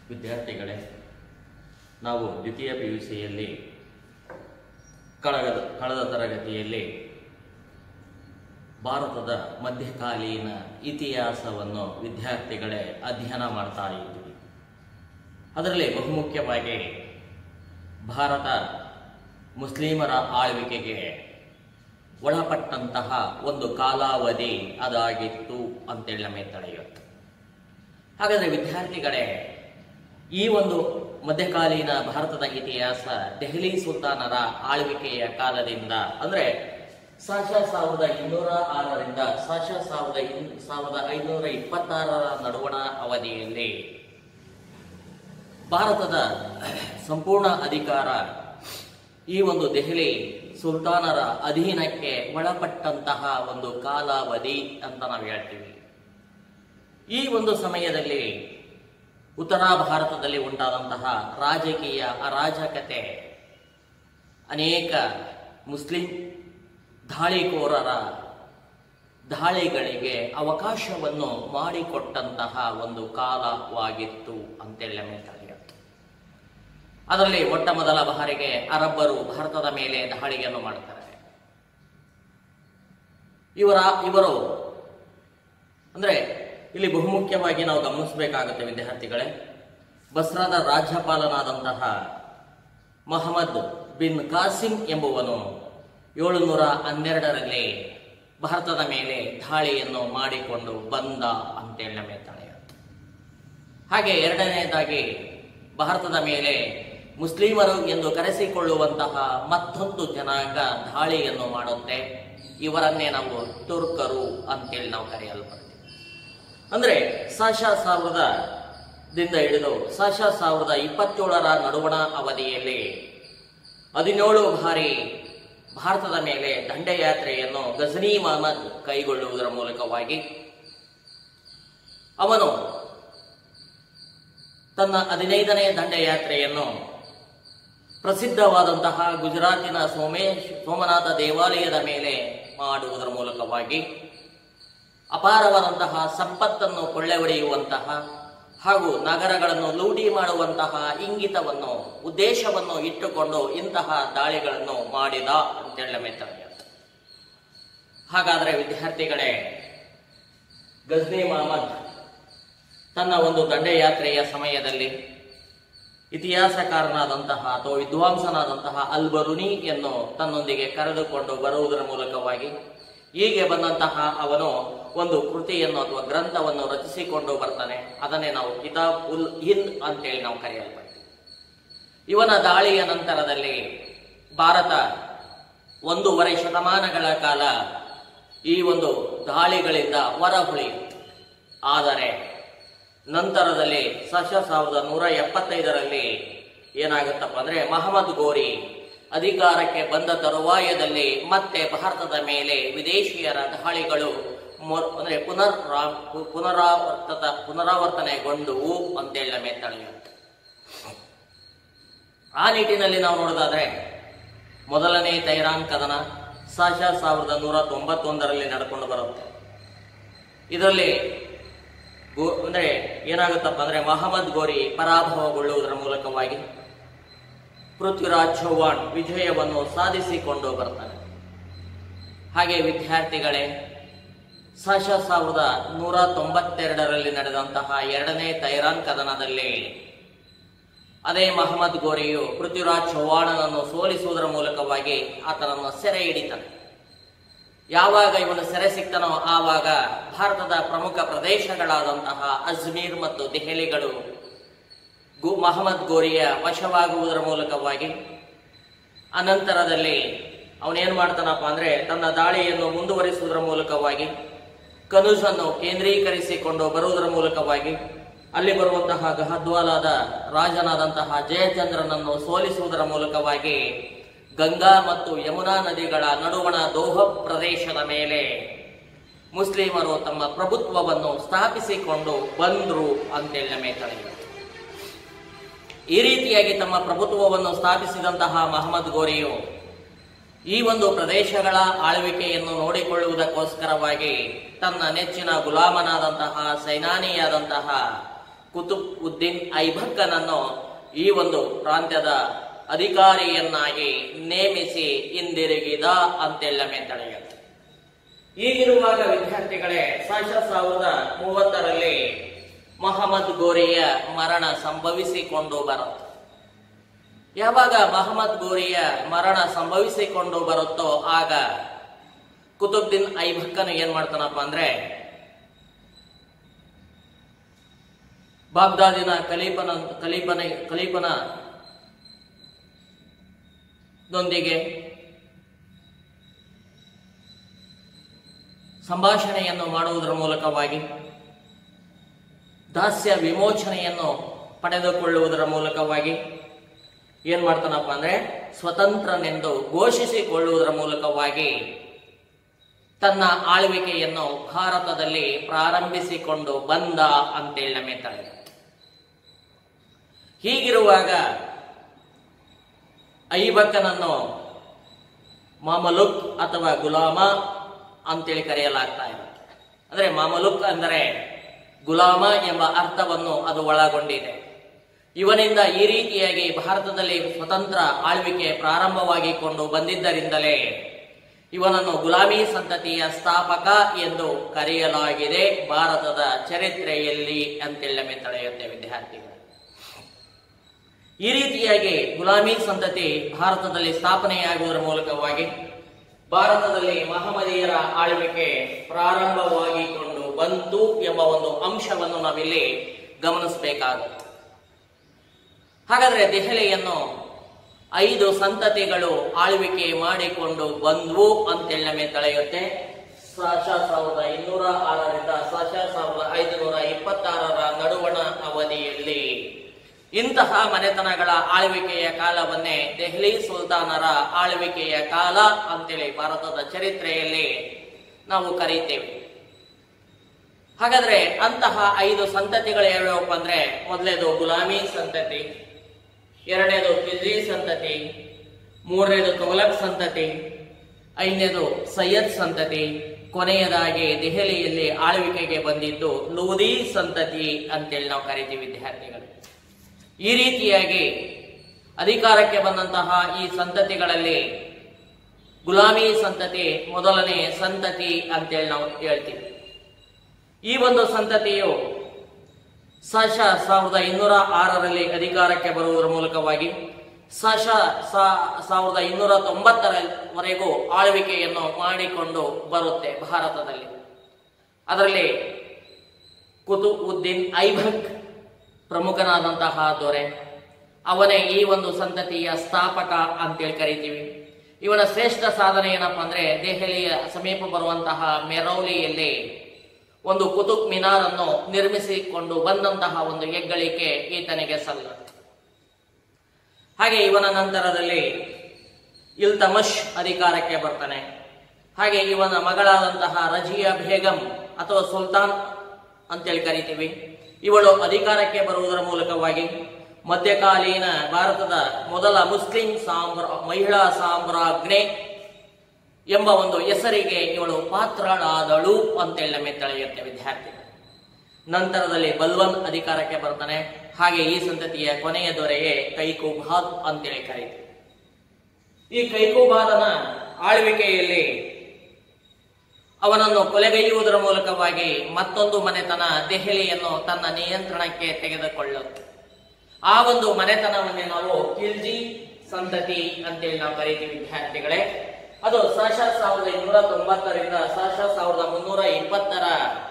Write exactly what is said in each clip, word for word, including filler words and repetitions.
ವಿದ್ಯಾರ್ಥಿಗಳೇ, ನಾವು ದ್ವಿತೀಯ ಪಿ ಯು ಸಿಯಲ್ಲಿ ಕಳೆದ ಕಳೆದ ತರಗತಿಯಲ್ಲಿ ಭಾರತದ ಮಧ್ಯಕಾಲೀನ ಇತಿಹಾಸವನ್ನು ವಿದ್ಯಾರ್ಥಿಗಳೇ ಅಧ್ಯಯನ ಮಾಡ್ತಾ ಇದ್ವಿ. ಅದರಲ್ಲಿ ಬಹುಮುಖ್ಯವಾಗಿ ಭಾರತ ಮುಸ್ಲಿಮರ ಆಳ್ವಿಕೆಗೆ ಒಳಪಟ್ಟಂತಹ ಒಂದು ಕಾಲಾವಧಿ ಅದಾಗಿತ್ತು ಅಂತೇಳಿ ನಮಗೆ ತಿಳಿಯುತ್ತೆ. ಹಾಗಾದರೆ ವಿದ್ಯಾರ್ಥಿಗಳೇ, ಈ ಒಂದು ಮಧ್ಯಕಾಲೀನ ಭಾರತದ ಇತಿಹಾಸ ದೆಹಲಿ ಸುಲ್ತಾನರ ಆಳ್ವಿಕೆಯ ಕಾಲದಿಂದ ಅಂದರೆ ಸಾಶ ಸಾವಿರದ ಇನ್ನೂರ ಆರರಿಂದ ಸಾಶ ಸಾವಿರದ ಸಾವಿರದ ಐನೂರ ಇಪ್ಪತ್ತಾರರ ನಡುವಣ ಅವಧಿಯಲ್ಲಿ ಭಾರತದ ಸಂಪೂರ್ಣ ಅಧಿಕಾರ ಈ ಒಂದು ದೆಹಲಿ ಸುಲ್ತಾನರ ಅಧೀನಕ್ಕೆ ಒಳಪಟ್ಟಂತಹ ಒಂದು ಕಾಲಾವಧಿ ಅಂತ ನಾವು ಹೇಳ್ತೀವಿ. ಈ ಒಂದು ಸಮಯದಲ್ಲಿ ಉತ್ತರ ಭಾರತದಲ್ಲಿ ಉಂಟಾದಂತಹ ರಾಜಕೀಯ ಅರಾಜಕತೆ ಅನೇಕ ಮುಸ್ಲಿಂ ದಾಳಿಕೋರರ ದಾಳಿಗಳಿಗೆ ಅವಕಾಶವನ್ನು ಮಾಡಿಕೊಟ್ಟಂತಹ ಒಂದು ಕಾಲವಾಗಿತ್ತು ಅಂತೇಳಿ ನಮಗೆ ತಿಳಿಯುತ್ತೆ. ಅದರಲ್ಲಿ ಮೊಟ್ಟ ಮೊದಲ ಬಾರಿಗೆ ಅರಬ್ಬರು ಭಾರತದ ಮೇಲೆ ದಾಳಿಯನ್ನು ಮಾಡ್ತಾರೆ. ಇವರ ಇವರು ಅಂದ್ರೆ ಇಲ್ಲಿ ಬಹುಮುಖ್ಯವಾಗಿ ನಾವು ಗಮನಿಸಬೇಕಾಗುತ್ತೆ ವಿದ್ಯಾರ್ಥಿಗಳೇ, ಬಸ್ರಾದ ರಾಜ್ಯಪಾಲನಾದಂತಹ ಮೊಹಮ್ಮದ್ ಬಿನ್ ಕಾಸಿಂ ಎಂಬುವನು ಏಳುನೂರ ಹನ್ನೆರಡರಲ್ಲಿ ಭಾರತದ ಮೇಲೆ ದಾಳಿಯನ್ನು ಮಾಡಿಕೊಂಡು ಬಂದ ಅಂತೇಳಿ ನಮಗೆ ತಿಳಿಯುತ್ತೆ. ಹಾಗೆ ಎರಡನೆಯದಾಗಿ ಭಾರತದ ಮೇಲೆ ಮುಸ್ಲಿಮರು ಎಂದು ಕರೆಸಿಕೊಳ್ಳುವಂತಹ ಮತ್ತೊಂದು ಜನಾಂಗ ದಾಳಿಯನ್ನು ಮಾಡುತ್ತೆ. ಇವರನ್ನೇ ನಾವು ತುರ್ಕರು ಅಂತೇಳಿ ನಾವು ಕರೆಯಲ್ಪಡ್ತೀವಿ. ಅಂದ್ರೆ ಸಾಶ ಸಾವಿರದ ದಿಂದ ಹಿಡಿದು ಸಾಶ ಸಾವಿರದ ಇಪ್ಪತ್ತೇಳರ ನಡುವಣ ಅವಧಿಯಲ್ಲಿ ಹದಿನೇಳು ಬಾರಿ ಭಾರತದ ಮೇಲೆ ದಂಡಯಾತ್ರೆಯನ್ನು ಗಜನಿ ಮಹಮ್ಮದ್ ಕೈಗೊಳ್ಳುವುದರ ಮೂಲಕವಾಗಿ ಅವನು ತನ್ನ ಹದಿನೈದನೇ ದಂಡಯಾತ್ರೆಯನ್ನು ಪ್ರಸಿದ್ಧವಾದಂತಹ ಗುಜರಾತಿನ ಸೋಮೇಶ್ ಸೋಮನಾಥ ದೇವಾಲಯದ ಮೇಲೆ ಮಾಡುವುದರ ಮೂಲಕವಾಗಿ ಅಪಾರವಾದಂತಹ ಸಂಪತ್ತನ್ನು ಕೊಳ್ಳೆ ಹೊಡೆಯುವಂತಹ ಹಾಗೂ ನಗರಗಳನ್ನು ಲೂಟಿ ಮಾಡುವಂತಹ ಇಂಗಿತವನ್ನು ಉದ್ದೇಶವನ್ನು ಇಟ್ಟುಕೊಂಡು ಇಂತಹ ದಾಳಿಗಳನ್ನು ಮಾಡಿದ ಅಂತೇಳಿ ನಮಗೆ ತಿಳಿಯುತ್ತೆ. ಹಾಗಾದರೆ ವಿದ್ಯಾರ್ಥಿಗಳೇ, ಗಜ್ನಿ ಮಹಮ್ಮದ್ ತನ್ನ ಒಂದು ದಂಡಯಾತ್ರೆಯ ಸಮಯದಲ್ಲಿ ಇತಿಹಾಸಕಾರನಾದಂತಹ ಅಥವಾ ವಿದ್ವಾಂಸನಾದಂತಹ ಅಲ್ ಬರುನಿಯನ್ನು ತನ್ನೊಂದಿಗೆ ಕರೆದುಕೊಂಡು ಬರುವುದರ ಮೂಲಕವಾಗಿ ಹೀಗೆ ಬಂದಂತಹ ಅವನು ಒಂದು ಕೃತಿಯನ್ನು ಅಥವಾ ಗ್ರಂಥವನ್ನು ರಚಿಸಿಕೊಂಡು ಬರ್ತಾನೆ. ಅದನ್ನೇ ನಾವು ಕಿತಾಬ್ ಉಲ್ ಹಿಂದ್ ಅಂತೇಳಿ ನಾವು ಕರೆಯಲ್ಪಡ್ತೀವಿ. ಇವನ ದಾಳಿಯ ನಂತರದಲ್ಲಿ ಭಾರತ ಒಂದೂವರೆ ಶತಮಾನಗಳ ಕಾಲ ಈ ಒಂದು ದಾಳಿಗಳಿಂದ ಹೊರಗುಳಿಯಿತು. ಆದರೆ ನಂತರದಲ್ಲಿ ಸಶ ಸಾವಿರದ ನೂರ ಎಪ್ಪತ್ತೈದರಲ್ಲಿ ಏನಾಗುತ್ತಪ್ಪ ಅಂದ್ರೆ ಮಹಮ್ಮದ್ ಗೋರಿ ಅಧಿಕಾರಕ್ಕೆ ಬಂದ ತರುವಾಯದಲ್ಲಿ ಮತ್ತೆ ಭಾರತದ ಮೇಲೆ ವಿದೇಶಿಯರ ದಾಳಿಗಳು ಅಂದ್ರೆ ಪುನರ್ ಪುನರಾವರ್ತ ಪುನರಾವರ್ತನೆಗೊಂಡುವು ಅಂತೇಳಿ ನಮಗೆ ತಿಳಿಯುತ್ತೆ. ಆ ನಿಟ್ಟಿನಲ್ಲಿ ನಾವು ನೋಡೋದಾದ್ರೆ ಮೊದಲನೇ ತೈರಾನ್ ಕದನ ಸಾಶ ಸಾವಿರದ ನೂರ ತೊಂಬತ್ತೊಂದರಲ್ಲಿ ನಡ್ಕೊಂಡು ಬರುತ್ತೆ. ಇದರಲ್ಲಿ ಅಂದ್ರೆ ಏನಾಗುತ್ತಪ್ಪ ಅಂದ್ರೆ ಮಹಮ್ಮದ್ ಗೋರಿ ಪರಾಭವಗೊಳ್ಳುವುದರ ಮೂಲಕವಾಗಿ ಪೃಥ್ವಿರಾಜ್ ಚೌಹಾಣ್ ವಿಜಯವನ್ನು ಸಾಧಿಸಿಕೊಂಡು ಬರ್ತಾನೆ. ಹಾಗೆ ವಿದ್ಯಾರ್ಥಿಗಳೇ, ಸಾಶ ಸಾವಿರದ ನೂರ ತೊಂಬತ್ತೆರಡರಲ್ಲಿ ನಡೆದಂತಹ ಎರಡನೇ ತೈರಾನ್ ಕದನದಲ್ಲಿ ಅದೇ ಮಹಮ್ಮದ್ ಗೋರಿಯು ಪೃಥ್ವಿರಾಜ್ ಚೌಹಾಣನನ್ನು ಸೋಲಿಸುವುದರ ಮೂಲಕವಾಗಿ ಆತನನ್ನು ಸೆರೆ ಹಿಡಿತಾನೆ. ಯಾವಾಗ ಇವನು ಸೆರೆ ಸಿಗ್ತಾನೋ ಆವಾಗ ಭಾರತದ ಪ್ರಮುಖ ಪ್ರದೇಶಗಳಾದಂತಹ ಅಜ್ಮೀರ್ ಮತ್ತು ದೆಹಲಿಗಳು ಗು ಮಹಮ್ಮದ್ ಗೋರಿಯ ವಶವಾಗುವುದರ ಮೂಲಕವಾಗಿ ಅನಂತರದಲ್ಲಿ ಅವನೇನು ಮಾಡ್ತಾನಪ್ಪ ಅಂದ್ರೆ ತನ್ನ ದಾಳಿಯನ್ನು ಮುಂದುವರಿಸುವುದರ ಮೂಲಕವಾಗಿ ಕನೂಜನ್ನು ಕೇಂದ್ರೀಕರಿಸಿಕೊಂಡು ಬರುವುದರ ಮೂಲಕವಾಗಿ ಅಲ್ಲಿ ಬರುವಂತಹ ಗಹದ್ವಾಲದ ರಾಜನಾದಂತಹ ಜಯಚಂದ್ರನನ್ನು ಸೋಲಿಸುವುದರ ಮೂಲಕವಾಗಿ ಗಂಗಾ ಮತ್ತು ಯಮುನಾ ನದಿಗಳ ನಡುವಣ ದೋಹ ಪ್ರದೇಶದ ಮೇಲೆ ಮುಸ್ಲಿಮರು ತಮ್ಮ ಪ್ರಭುತ್ವವನ್ನು ಸ್ಥಾಪಿಸಿಕೊಂಡು ಬಂದ್ರು ಅಂತೇಳಿ ನಮಗೆ ತಿಳಿಯುತ್ತೆ. ಈ ರೀತಿಯಾಗಿ ತಮ್ಮ ಪ್ರಭುತ್ವವನ್ನು ಸ್ಥಾಪಿಸಿದಂತಹ ಮಹಮ್ಮದ್ ಗೋರಿಯು ಈ ಒಂದು ಪ್ರದೇಶಗಳ ಆಳ್ವಿಕೆಯನ್ನು ನೋಡಿಕೊಳ್ಳುವುದಕ್ಕೋಸ್ಕರವಾಗಿ ತನ್ನ ನೆಚ್ಚಿನ ಗುಲಾಮನಾದಂತಹ ಸೇನಾನಿಯಾದಂತಹ ಕುತುಬ್ ಉದ್ದೀನ್ ಐಬಕ್ಕನನ್ನು ಈ ಒಂದು ಪ್ರಾಂತ್ಯದ ಅಧಿಕಾರಿಯನ್ನಾಗಿ ನೇಮಿಸಿ ಹಿಂದಿರುಗಿದ ಅಂತೆಲ್ಲಮೆ ತಡೆಯುತ್ತೆ. ಈಗಿರುವಾಗ ವಿದ್ಯಾರ್ಥಿಗಳೇ ಸಾಶ ಸಾವಿರದ ಮೂವತ್ತರಲ್ಲಿ ಮಹಮ್ಮದ್ ಗೋರಿಯ ಮರಣ ಸಂಭವಿಸಿಕೊಂಡು ಬರುತ್ತೆ. ಯಾವಾಗ ಮಹಮ್ಮದ್ ಗೋರಿಯ ಮರಣ ಸಂಭವಿಸಿಕೊಂಡು ಬರುತ್ತೋ ಆಗ ಕುತುಬ್ದೀನ್ ಐಬಕ್ಕನು ಏನ್ ಮಾಡ್ತಾನಪ್ಪ ಅಂದ್ರೆ ಬಾಗ್ದಾದಿನ ಖಲೀಫನ ಖಲೀಫನ ಖಲೀಫನ ದೊಂದಿಗೆ ಸಂಭಾಷಣೆಯನ್ನು ಮಾಡುವುದರ ಮೂಲಕವಾಗಿ ದಾಸ್ಯ ವಿಮೋಚನೆಯನ್ನು ಪಡೆದುಕೊಳ್ಳುವುದರ ಮೂಲಕವಾಗಿ ಏನ್ ಮಾಡ್ತಾನಪ್ಪ ಅಂದ್ರೆ ಸ್ವತಂತ್ರನೆಂದು ಘೋಷಿಸಿಕೊಳ್ಳುವುದರ ಮೂಲಕವಾಗಿ ತನ್ನ ಆಳ್ವಿಕೆಯನ್ನು ಭಾರತದಲ್ಲಿ ಪ್ರಾರಂಭಿಸಿಕೊಂಡು ಬಂದ ಅಂತೇಳಿ ನಮಗೆ ತಿಳಿಯುತ್ತೆ. ಹೀಗಿರುವಾಗ ಐಬಕ್ಕನನ್ನು ಮಾಮಲುಕ್ ಅಥವಾ ಗುಲಾಮ ಅಂತೇಳಿ ಕರೆಯಲಾಗ್ತಾ ಇರುತ್ತೆ. ಅಂದ್ರೆ ಮಾಮಲುಕ್ ಅಂದರೆ ಗುಲಾಮ ಎಂಬ ಅರ್ಥವನ್ನು ಅದು ಒಳಗೊಂಡಿದೆ. ಇವನಿಂದ ಈ ರೀತಿಯಾಗಿ ಭಾರತದಲ್ಲಿ ಸ್ವತಂತ್ರ ಆಳ್ವಿಕೆ ಪ್ರಾರಂಭವಾಗಿಕೊಂಡು ಬಂದಿದ್ದರಿಂದಲೇ ಇವನನ್ನು ಗುಲಾಮಿ ಸಂತತಿಯ ಸ್ಥಾಪಕ ಎಂದು ಕರೆಯಲಾಗಿದೆ ಭಾರತದ ಚರಿತ್ರೆಯಲ್ಲಿ ಅಂತೇಳಿ ತಿಳಿಯುತ್ತೆ ವಿದ್ಯಾರ್ಥಿಗಳು. ಈ ರೀತಿಯಾಗಿ ಗುಲಾಮಿ ಸಂತತಿ ಭಾರತದಲ್ಲಿ ಸ್ಥಾಪನೆಯಾಗುವುದರ ಮೂಲಕವಾಗಿ ಭಾರತದಲ್ಲಿ ಮಹಮ್ಮದೀಯರ ಆಳ್ವಿಕೆ ಪ್ರಾರಂಭವಾಗಿಕೊಂಡು ಬಂತು ಎಂಬ ಒಂದು ಅಂಶವನ್ನು ನಾವಿಲ್ಲಿ ಗಮನಿಸಬೇಕಾಗುತ್ತೆ. ಹಾಗಾದ್ರೆ ದೆಹಲಿಯನ್ನು ಐದು ಸಂತತಿಗಳು ಆಳ್ವಿಕೆ ಮಾಡಿಕೊಂಡು ಬಂದ್ವು ಅಂತೇಳಿ ನಮಗೆ ತಿಳಿಯುತ್ತೆ. ಸಾಶ ಸಾವಿರದ ಇನ್ನೂರ ಆರರಿಂದ ಸಾಶ ಸಾವಿರದ ಐದುನೂರ ಇಪ್ಪತ್ತಾರರ ನಡುವಣ ಅವಧಿಯಲ್ಲಿ ಇಂತಹ ಮನೆತನಗಳ ಆಳ್ವಿಕೆಯ ಕಾಲವನ್ನೇ ದೆಹಲಿ ಸುಲ್ತಾನರ ಆಳ್ವಿಕೆಯ ಕಾಲ ಅಂತೇಳಿ ಭಾರತದ ಚರಿತ್ರೆಯಲ್ಲಿ ನಾವು ಕರೀತೇವೆ. ಹಾಗಾದ್ರೆ ಅಂತಹ ಐದು ಸಂತತಿಗಳು ಯಾವ್ಯಾವಪ್ಪ ಅಂದ್ರೆ ಮೊದಲೇದು ಗುಲಾಮಿ ಸಂತತಿ, ಎರಡನೇದು ಖಿಲ್ಜಿ ಸಂತತಿ, ಮೂರನೇದು ತುಘಲಕ್ ಸಂತತಿ, ಐದನೇದು ಸೈಯದ್ ಸಂತತಿ, ಕೊನೆಯದಾಗಿ ದೆಹಲಿಯಲ್ಲಿ ಆಳ್ವಿಕೆಗೆ ಬಂದಿದ್ದು ಲೋಧಿ ಸಂತತಿ ಅಂತೇಳಿ ನಾವು ಕರಿತೀವಿ ವಿದ್ಯಾರ್ಥಿಗಳು. ಈ ರೀತಿಯಾಗಿ ಅಧಿಕಾರಕ್ಕೆ ಬಂದಂತಹ ಈ ಸಂತತಿಗಳಲ್ಲಿ ಗುಲಾಮಿ ಸಂತತಿ ಮೊದಲನೇ ಸಂತತಿ ಅಂತೇಳಿ ನಾವು ಹೇಳ್ತೀವಿ. ಈ ಒಂದು ಸಂತತಿಯು ಸಾಶ ಸಾವಿರದ ಇನ್ನೂರ ಆರರಲ್ಲಿ ಅಧಿಕಾರಕ್ಕೆ ಬರುವುದರ ಮೂಲಕವಾಗಿ ಸಾಶ ಸಾವಿರದ ಇನ್ನೂರ ತೊಂಬತ್ತರವರೆಗೂ ಆಳ್ವಿಕೆಯನ್ನು ಮಾಡಿಕೊಂಡು ಬರುತ್ತೆ ಭಾರತದಲ್ಲಿ. ಅದರಲ್ಲಿ ಕುತುಬ್ ಉದ್ದೀನ್ ಐಬಕ್ ಪ್ರಮುಖನಾದಂತಹ ದೊರೆ, ಅವನೇ ಈ ಒಂದು ಸಂತತಿಯ ಸ್ಥಾಪಕ ಅಂತೇಳಿ ಕರಿತೀವಿ. ಇವನ ಶ್ರೇಷ್ಠ ಸಾಧನೆ ಏನಪ್ಪಾ ಅಂದ್ರೆ ದೆಹಲಿಯ ಸಮೀಪ ಬರುವಂತಹ ಮೆರೌಲಿಯಲ್ಲಿ ಒಂದು ಕುತುಬ್ ಮಿನಾರ್ ಅನ್ನು ನಿರ್ಮಿಸಿಕೊಂಡು ಬಂದಂತಹ ಒಂದು ಹೆಗ್ಗಳಿಕೆ ಈತನಿಗೆ ಸಲ್ಲುತ್ತೆ. ಹಾಗೆ ಇವನ ನಂತರದಲ್ಲಿ ಇಲ್ತಮಶ್ ಅಧಿಕಾರಕ್ಕೆ ಬರ್ತಾನೆ. ಹಾಗೆ ಇವನ ಮಗಳಾದಂತಹ ರಜಿಯಾ ಬೇಗಂ ಅಥವಾ ಸುಲ್ತಾನ್ ಅಂತೇಳಿ ಕರಿತೀವಿ. ಇವಳು ಅಧಿಕಾರಕ್ಕೆ ಬರುವುದರ ಮೂಲಕವಾಗಿ ಮಧ್ಯಕಾಲೀನ ಭಾರತದ ಮೊದಲ ಮುಸ್ಲಿಂ ಸಾಮ್ರ ಮಹಿಳಾ ಸಾಮ್ರಾಜ್ಞೆ ಎಂಬ ಒಂದು ಹೆಸರಿಗೆ ಇವಳು ಪಾತ್ರಳಾದಳು ಅಂತೇಳಿ ನಮಗೆ ತಿಳಿಯುತ್ತೆ ವಿದ್ಯಾರ್ಥಿ. ನಂತರದಲ್ಲಿ ಬಲ್ವನ್ ಅಧಿಕಾರಕ್ಕೆ ಬರ್ತಾನೆ. ಹಾಗೆ ಈ ಸಂತತಿಯ ಕೊನೆಯ ದೊರೆಯೇ ಕೈಕುಬಾದ್ ಅಂತೇಳಿ ಕರೀತೀವಿ. ಈ ಕೈಕುಬಾದನ ಆಳ್ವಿಕೆಯಲ್ಲಿ ಅವನನ್ನು ಕೊಲೆಗೈಯುವುದರ ಮೂಲಕವಾಗಿ ಮತ್ತೊಂದು ಮನೆತನ ದೆಹಲಿಯನ್ನು ತನ್ನ ನಿಯಂತ್ರಣಕ್ಕೆ ತೆಗೆದುಕೊಳ್ಳುತ್ತೆ. ಆ ಒಂದು ಮನೆತನವನ್ನೇ ನಾವು ಖಿಲ್ಜಿ ಸಂತತಿ ಅಂತೇಳಿ ನಾವು ಕರೀತೀವಿ ವಿದ್ಯಾರ್ಥಿಗಳೇ. ಅದು ಸಾಶ ಸಾವಿರದ ಇನ್ನೂರ ತೊಂಬತ್ತರಿಂದ ಸಾಶ ಸಾವಿರದ ಮುನ್ನೂರ ಇಪ್ಪತ್ತರ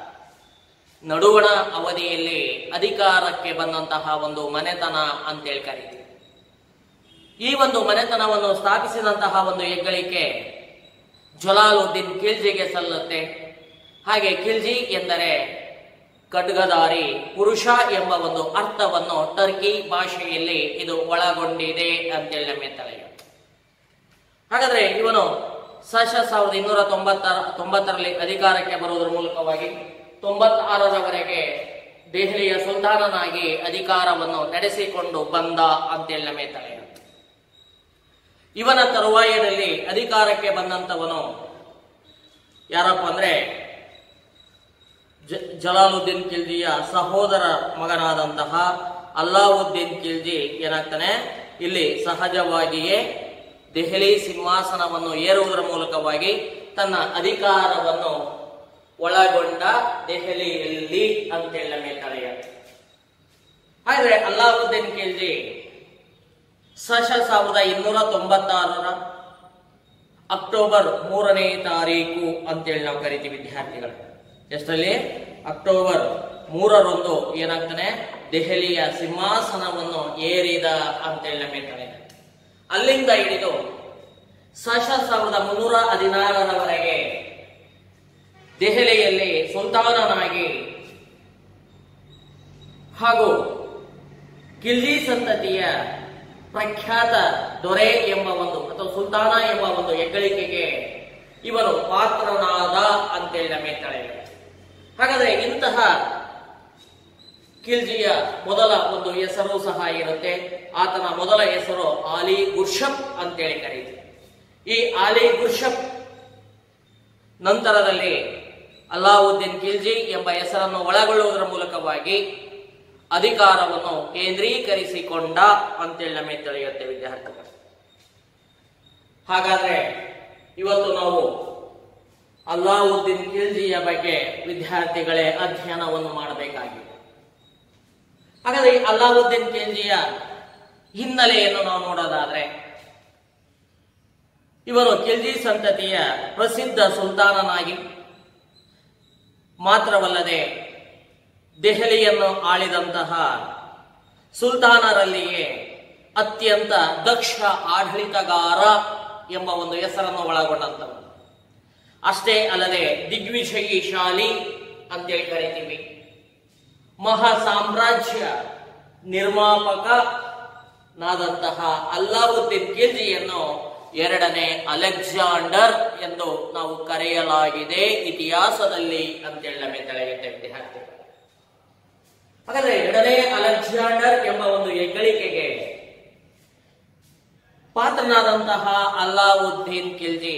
ನಡುವಣ ಅವಧಿಯಲ್ಲಿ ಅಧಿಕಾರಕ್ಕೆ ಬಂದಂತಹ ಒಂದು ಮನೆತನ ಅಂತೇಳಿ ಕರೀತೀವಿ. ಈ ಒಂದು ಮನೆತನವನ್ನು ಸ್ಥಾಪಿಸಿದಂತಹ ಒಂದು ಹೆಗ್ಗಳಿಕೆ ಜಲಾಲುದ್ದೀನ್ ಖಿಲ್ಜಿಗೆ ಸಲ್ಲುತ್ತೆ. ಹಾಗೆ ಖಿಲ್ಜಿ ಎಂದರೆ ಖಡ್ಗಧಾರಿ ಪುರುಷ ಎಂಬ ಒಂದು ಅರ್ಥವನ್ನು ಟರ್ಕಿ ಭಾಷೆಯಲ್ಲಿ ಇದು ಒಳಗೊಂಡಿದೆ ಅಂತೇಳಿ ನಮಗೆ ತಿಳಿಯುತ್ತೆ. ಹಾಗಾದ್ರೆ ಇವನು ಸಾಶ ಸಾವಿರದ ಇನ್ನೂರ ತೊಂಬತ್ತರ ತೊಂಬತ್ತರಲ್ಲಿ ಅಧಿಕಾರಕ್ಕೆ ಬರುವುದರ ಮೂಲಕವಾಗಿ ತೊಂಬತ್ತಾರರವರೆಗೆ ದೆಹಲಿಯ ಸುಲ್ತಾನನಾಗಿ ಅಧಿಕಾರವನ್ನು ನಡೆಸಿಕೊಂಡು ಬಂದ ಅಂತೇಳಿ ನಮಗೆ ತಿಳಿಯುತ್ತೆ. ಇವನ ತರುವಾಯದಲ್ಲಿ ಅಧಿಕಾರಕ್ಕೆ ಬಂದಂತವನು ಯಾರಪ್ಪ ಅಂದ್ರೆ ಜಲಾಲುದ್ದೀನ್ ಖಿಲ್ಜಿಯ ಸಹೋದರ ಮಗನಾದಂತಹ ಅಲ್ಲಾವುದ್ದೀನ್ ಖಿಲ್ಜಿ ಏನಾಗ್ತಾನೆ, ಇಲ್ಲಿ ಸಹಜವಾಗಿಯೇ ದೆಹಲಿ ಸಿಂಹಾಸನವನ್ನು ಏರುವುದರ ಮೂಲಕವಾಗಿ ತನ್ನ ಅಧಿಕಾರವನ್ನು ಒಳಗೊಂಡ ದೆಹಲಿಯಲ್ಲಿ ಅಂತೇಳಿ ನಮಗೆ ಕರೆಯುತ್ತೆ. ಹಾಗಾದ್ರೆ ಅಲ್ಲಾವುದ್ದೀನ್ ಖಿಲ್ಜಿ ಸಶ ಸಾವಿರದ ಇನ್ನೂರ ತೊಂಬತ್ತಾರರ ಅಕ್ಟೋಬರ್ ಮೂರನೇ ತಾರೀಕು ಅಂತೇಳಿ ನಾವು ಕರಿತೀವಿ ವಿದ್ಯಾರ್ಥಿಗಳು. ಎಷ್ಟರಲ್ಲಿ? ಅಕ್ಟೋಬರ್ ಮೂರರಂದು ಏನಾಗ್ತಾನೆ, ದೆಹಲಿಯ ಸಿಂಹಾಸನವನ್ನು ಏರಿದ ಅಂತೇಳಿ ನಮಗೆ ಕರೆಯುತ್ತೆ. ಅಲ್ಲಿಂದ ಹಿಡಿದು ಸಶ ಸಾವಿರದ ಮುನ್ನೂರ ಹದಿನಾರರವರೆಗೆ ದೆಹಲಿಯಲ್ಲಿ ಸುಲ್ತಾನನಾಗಿ ಹಾಗೂ ಖಿಲ್ಜಿ ಸಂತತಿಯ ಪ್ರಖ್ಯಾತ ದೊರೆ ಎಂಬ ಒಂದು ಅಥವಾ ಸುಲ್ತಾನ ಎಂಬ ಒಂದು ಹೆಗ್ಗಳಿಕೆಗೆ ಇವನು ಪಾತ್ರನಾದ ಅಂತೇಳಿ ನಮಗೆ ತಿಳಿಯುತ್ತೆ. ಹಾಗಾದ್ರೆ ಇಂತಹ ಖಿಲ್ಜಿಯ ಮೊದಲ ಒಂದು ಹೆಸರು ಸಹ ಇರುತ್ತೆ. ಆತನ ಮೊದಲ ಹೆಸರು ಆಲಿ ಗುರ್ಷಪ್ ಅಂತೇಳಿ ಕರೀತೀವಿ. ಈ ಆಲಿ ಗುರ್ಷಪ್ ನಂತರದಲ್ಲಿ ಅಲ್ಲಾವುದ್ದೀನ್ ಖಿಲ್ಜಿ ಎಂಬ ಹೆಸರನ್ನು ಒಳಗೊಳ್ಳುವುದರ ಮೂಲಕವಾಗಿ ಅಧಿಕಾರವನ್ನು ಕೇಂದ್ರೀಕರಿಸಿಕೊಂಡ ಅಂತೇಳಿ ನಮಗೆ ತಿಳಿಯುತ್ತೆ ವಿದ್ಯಾರ್ಥಿಗಳು. ಹಾಗಾದ್ರೆ ಇವತ್ತು ನಾವು ಅಲ್ಲಾವುದ್ದೀನ್ ಖಿಲ್ಜಿಯ ಬಗ್ಗೆ ವಿದ್ಯಾರ್ಥಿಗಳೇ ಅಧ್ಯಯನವನ್ನು ಮಾಡಬೇಕಾಗಿದೆ. ಹಾಗಾದ್ರೆ ಈ ಅಲ್ಲಾವುದ್ದೀನ್ ಖಿಲ್ಜಿಯ ಹಿನ್ನೆಲೆಯನ್ನು ನಾವು ನೋಡೋದಾದ್ರೆ, ಇವನು ಖಿಲ್ಜಿ ಸಂತತಿಯ ಪ್ರಸಿದ್ಧ ಸುಲ್ತಾನನಾಗಿ ಮಾತ್ರವಲ್ಲದೆ ದೆಹಲಿಯನ್ನು ಆಳಿದಂತಹ ಸುಲ್ತಾನರಲ್ಲಿಯೇ ಅತ್ಯಂತ ದಕ್ಷ ಆಡಳಿತಗಾರ ಎಂಬ ಒಂದು ಹೆಸರನ್ನು ಒಳಗೊಂಡಂತವನು. ಅಷ್ಟೇ ಅಲ್ಲದೆ ದಿಗ್ವಿಜಯಿಶಾಲಿ ಅಂತೇಳಿ ಕರಿತೀವಿ. ಮಹಾ ಸಾಮ್ರಾಜ್ಯ ನಿರ್ಮಾಪಕನಾದಂತಹ ಅಲ್ಲಾವುದ್ದೀನ್ ಖಿಲ್ಜಿಯನ್ನು ಎರಡನೇ ಅಲೆಕ್ಸಾಂಡರ್ ಎಂದು ನಾವು ಕರೆಯಲಾಗಿದೆ ಇತಿಹಾಸದಲ್ಲಿ ಅಂತೇಳಿ ನಮಗೆ ತಿಳಿಯುತ್ತೆ ವಿದ್ಯಾರ್ಥಿಗಳು. ಹಾಗಾದ್ರೆ ಎರಡನೇ ಅಲೆಕ್ಸಾಂಡರ್ ಎಂಬ ಒಂದು ಹೆಗ್ಗಳಿಕೆಗೆ ಪಾತ್ರನಾದಂತಹ ಅಲ್ಲಾವುದ್ದೀನ್ ಖಿಲ್ಜಿ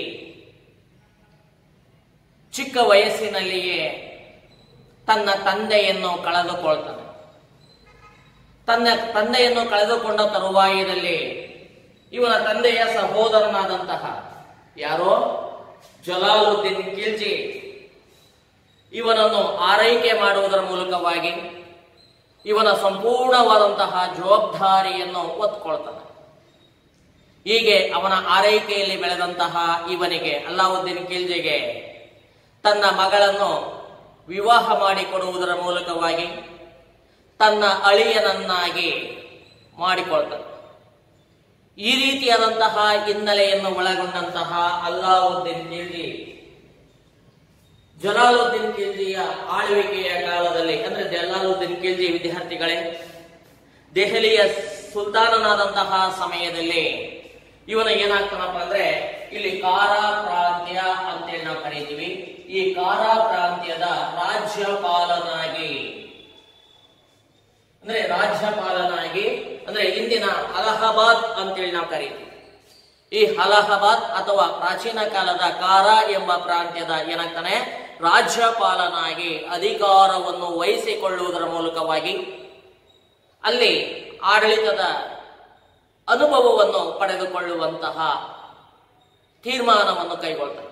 ಚಿಕ್ಕ ವಯಸ್ಸಿನಲ್ಲಿಯೇ ತನ್ನ ತಂದೆಯನ್ನು ಕಳೆದುಕೊಳ್ತಾನೆ. ತನ್ನ ತಂದೆಯನ್ನು ಕಳೆದುಕೊಂಡ ತರುವಾಯದಲ್ಲಿ ಇವನ ತಂದೆಯ ಸಹೋದರನಾದಂತಹ ಯಾರೋ ಜಲಾಲುದ್ದೀನ್ ಖಿಲ್ಜಿ ಇವನನ್ನು ಆರೈಕೆ ಮಾಡುವುದರ ಮೂಲಕವಾಗಿ ಇವನ ಸಂಪೂರ್ಣವಾದಂತಹ ಜವಾಬ್ದಾರಿಯನ್ನು ಹೊತ್ತುಕೊಳ್ತಾನೆ. ಹೀಗೆ ಅವನ ಆರೈಕೆಯಲ್ಲಿ ಬೆಳೆದಂತಹ ಇವನಿಗೆ ಅಲ್ಲಾವುದ್ದೀನ್ ಖಿಲ್ಜಿಗೆ ತನ್ನ ಮಗಳನ್ನು ವಿವಾಹ ಮಾಡಿಕೊಡುವುದರ ಮೂಲಕವಾಗಿ ತನ್ನ ಅಳಿಯನನ್ನಾಗಿ ಮಾಡಿಕೊಳ್ತಾನೆ. ಈ ರೀತಿಯಾದಂತಹ ಹಿನ್ನೆಲೆಯನ್ನು ಒಳಗೊಂಡಂತಹ ಅಲ್ಲಾವುದ್ದೀನ್ ಖಿಲ್ಜಿ ಜಲಾಲುದ್ದೀನ್ ಖಿಲ್ಜಿಯ ಆಳ್ವಿಕೆಯ ಕಾಲದಲ್ಲಿ, ಅಂದ್ರೆ ಜಲಾಲುದ್ದೀನ್ ಖಿಲ್ಜಿ ವಿದ್ಯಾರ್ಥಿಗಳೇ ದೆಹಲಿಯ ಸುಲ್ತಾನನಾದಂತಹ ಸಮಯದಲ್ಲಿ ಇವನ ಏನಾಗ್ತಾನಪ್ಪ ಅಂದ್ರೆ ಇಲ್ಲಿ ಕಾರಾ ಪ್ರಾಂತ್ಯ ಅಂತೇಳಿ ನಾವು ಕರೀತೀವಿ. ಈ ಕಾರಾ ಪ್ರಾಂತ್ಯದ ರಾಜ್ಯಪಾಲನಾಗಿ ಅಂದ್ರೆ ರಾಜ್ಯಪಾಲನಾಗಿ ಅಂದ್ರೆ ಇಂದಿನ ಅಲಹಾಬಾದ್ ಅಂತೇಳಿ ನಾವು ಕರೀತೀವಿ. ಈ ಅಲಹಾಬಾದ್ ಅಥವಾ ಪ್ರಾಚೀನ ಕಾಲದ ಕಾರಾ ಎಂಬ ಪ್ರಾಂತ್ಯದ ಏನಾಗ್ತಾನೆ ರಾಜ್ಯಪಾಲನಾಗಿ ಅಧಿಕಾರವನ್ನು ವಹಿಸಿಕೊಳ್ಳುವುದರ ಮೂಲಕವಾಗಿ ಅಲ್ಲಿ ಆಡಳಿತದ ಅನುಭವವನ್ನು ಪಡೆದುಕೊಳ್ಳುವಂತಹ ತೀರ್ಮಾನವನ್ನು ಕೈಗೊಳ್ತಾರೆ.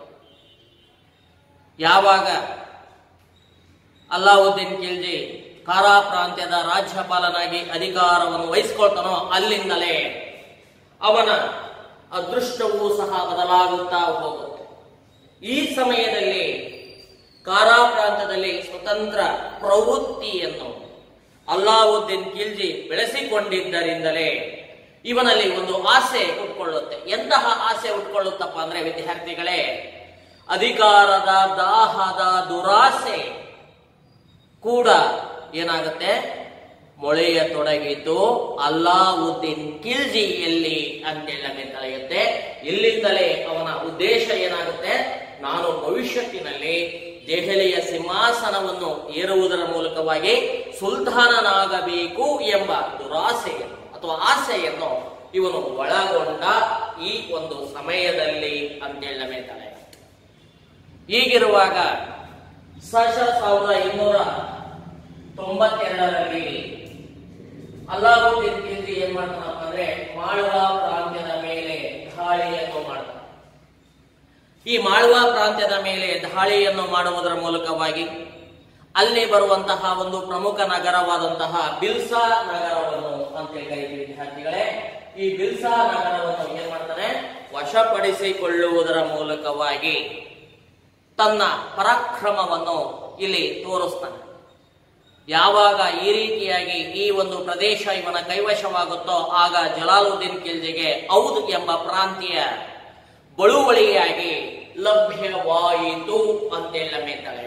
ಯಾವಾಗ ಅಲ್ಲಾವುದ್ದೀನ್ ಖಿಲ್ಜಿ ಕಾರಾ ಪ್ರಾಂತ್ಯದ ರಾಜ್ಯಪಾಲನಾಗಿ ಅಧಿಕಾರವನ್ನು ವಹಿಸಿಕೊಳ್ತಾನೋ ಅಲ್ಲಿಂದಲೇ ಅವನ ಅದೃಷ್ಟವೂ ಸಹ ಬದಲಾಗುತ್ತಾ ಹೋಗುತ್ತೆ. ಈ ಸಮಯದಲ್ಲಿ ಕಾರಾ ಪ್ರಾಂತ್ಯದಲ್ಲಿ ಸ್ವತಂತ್ರ ಪ್ರವೃತ್ತಿಯನ್ನು ಅಲ್ಲಾವುದ್ದೀನ್ ಖಿಲ್ಜಿ ಬೆಳೆಸಿಕೊಂಡಿದ್ದರಿಂದಲೇ ಇವನಲ್ಲಿ ಒಂದು ಆಸೆ ಹುಟ್ಕೊಳ್ಳುತ್ತೆ. ಎಂತಹ ಆಸೆ ಹುಟ್ಕೊಳ್ಳುತ್ತಪ್ಪ ಅಂದ್ರೆ ವಿದ್ಯಾರ್ಥಿಗಳೇ, ಅಧಿಕಾರದ ದಾಹದ ದುರಾಸೆ ಕೂಡ ಏನಾಗುತ್ತೆ ಮೊಳೆಯತೊಡಗಿತು ಅಲ್ಲಾವುದ್ದೀನ್ ಖಿಲ್ಜಿಯಲ್ಲಿ ಅಂತೇಳಿ ನಮಗೆ ತಿಳಿಯುತ್ತೆ. ಇಲ್ಲಿಂದಲೇ ಅವನ ಉದ್ದೇಶ ಏನಾಗುತ್ತೆ, ನಾನು ಭವಿಷ್ಯತ್ತಿನಲ್ಲಿ ದೆಹಲಿಯ ಸಿಂಹಾಸನವನ್ನು ಏರುವುದರ ಮೂಲಕವಾಗಿ ಸುಲ್ತಾನನಾಗಬೇಕು ಎಂಬ ದುರಾಸೆಯನ್ನು ಅಥವಾ ಆಸೆಯನ್ನು ಇವನು ಒಳಗೊಂಡ ಈ ಒಂದು ಸಮಯದಲ್ಲಿ ಅಂತೇಳಿ ನಮಗೆ ತಿಳಿಯುತ್ತೆ. ಹೀಗಿರುವಾಗ ಸಶ ಸಾವಿರದ ಇನ್ನೂರ ತೊಂಬತ್ತೆರಡರಲ್ಲಿ ಅಲ್ಲಾವುದ್ದೀನ್ ಖಿಲ್ಜಿ ಏನ್ ಮಾಡ್ತಾನಪ್ಪ ಅಂದ್ರೆ ಮಾಳ್ವಾ ಪ್ರಾಂತ್ಯದ ಮೇಲೆ ದಾಳಿಯನ್ನು ಮಾಡ್ತಾನೆ. ಈ ಮಾಳ್ವಾ ಪ್ರಾಂತ್ಯದ ಮೇಲೆ ದಾಳಿಯನ್ನು ಮಾಡುವುದರ ಮೂಲಕವಾಗಿ ಅಲ್ಲಿ ಬರುವಂತಹ ಒಂದು ಪ್ರಮುಖ ನಗರವಾದಂತಹ ಬಿಲ್ಸಾ ನಗರವನ್ನು ಅಂತೇಳಿ ಕರೀತೀವಿ ವಿದ್ಯಾರ್ಥಿಗಳೇ. ಈ ಬಿಲ್ಸಾ ನಗರವನ್ನು ಏನ್ ಮಾಡ್ತಾನೆ, ವಶಪಡಿಸಿಕೊಳ್ಳುವುದರ ಮೂಲಕವಾಗಿ ತನ್ನ ಪರಾಕ್ರಮವನ್ನು ಇಲ್ಲಿ ತೋರಿಸ್ತಾನೆ. ಯಾವಾಗ ಈ ರೀತಿಯಾಗಿ ಈ ಒಂದು ಪ್ರದೇಶ ಇವನ ಕೈವಶವಾಗುತ್ತೋ ಆಗ ಜಲಾಲುದ್ದೀನ್ ಖಿಲ್ಜಿಗೆ ಔದ್ ಎಂಬ ಪ್ರಾಂತೀಯ ಬಳುವಳಿಯಾಗಿ ಲಭ್ಯವಾಯಿತು ಅಂತೇಳಮೇತಾಳೆ.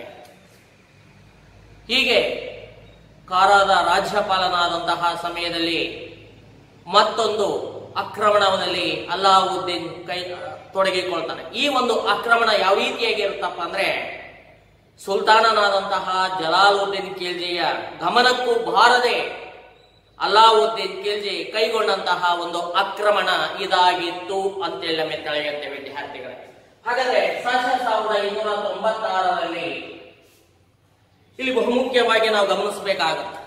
ಹೀಗೆ ಕಾರಾದ ರಾಜ್ಯಪಾಲನಾದಂತಹ ಸಮಯದಲ್ಲಿ ಮತ್ತೊಂದು ಆಕ್ರಮಣದಲ್ಲಿ ಅಲ್ಲಾವುದ್ದೀನ್ ಕೈ ತೊಡಗಿಕೊಳ್ತಾನೆ. ಈ ಒಂದು ಆಕ್ರಮಣ ಯಾವ ರೀತಿಯಾಗಿ ಇರುತ್ತಪ್ಪ ಅಂದ್ರೆ ಸುಲ್ತಾನನಾದಂತಹ ಜಲಾಲುದ್ದೀನ್ ಖಿಲ್ಜಿಯ ಗಮನಕ್ಕೂ ಬಾರದೆ ಅಲ್ಲಾವುದ್ದೀನ್ ಖಿಲ್ಜಿ ಕೈಗೊಂಡಂತಹ ಒಂದು ಆಕ್ರಮಣ ಇದಾಗಿತ್ತು ಅಂತೇಳಿ ತಿಳಿಯುತ್ತೆ ವಿದ್ಯಾರ್ಥಿಗಳೇ. ಹಾಗಾದ್ರೆ ಸಶ ಸಾವಿರದ ಇನ್ನೂರ ತೊಂಬತ್ತಾರರಲ್ಲಿ ಇಲ್ಲಿ ಬಹುಮುಖ್ಯವಾಗಿ ನಾವು ಗಮನಿಸಬೇಕಾಗುತ್ತೆ.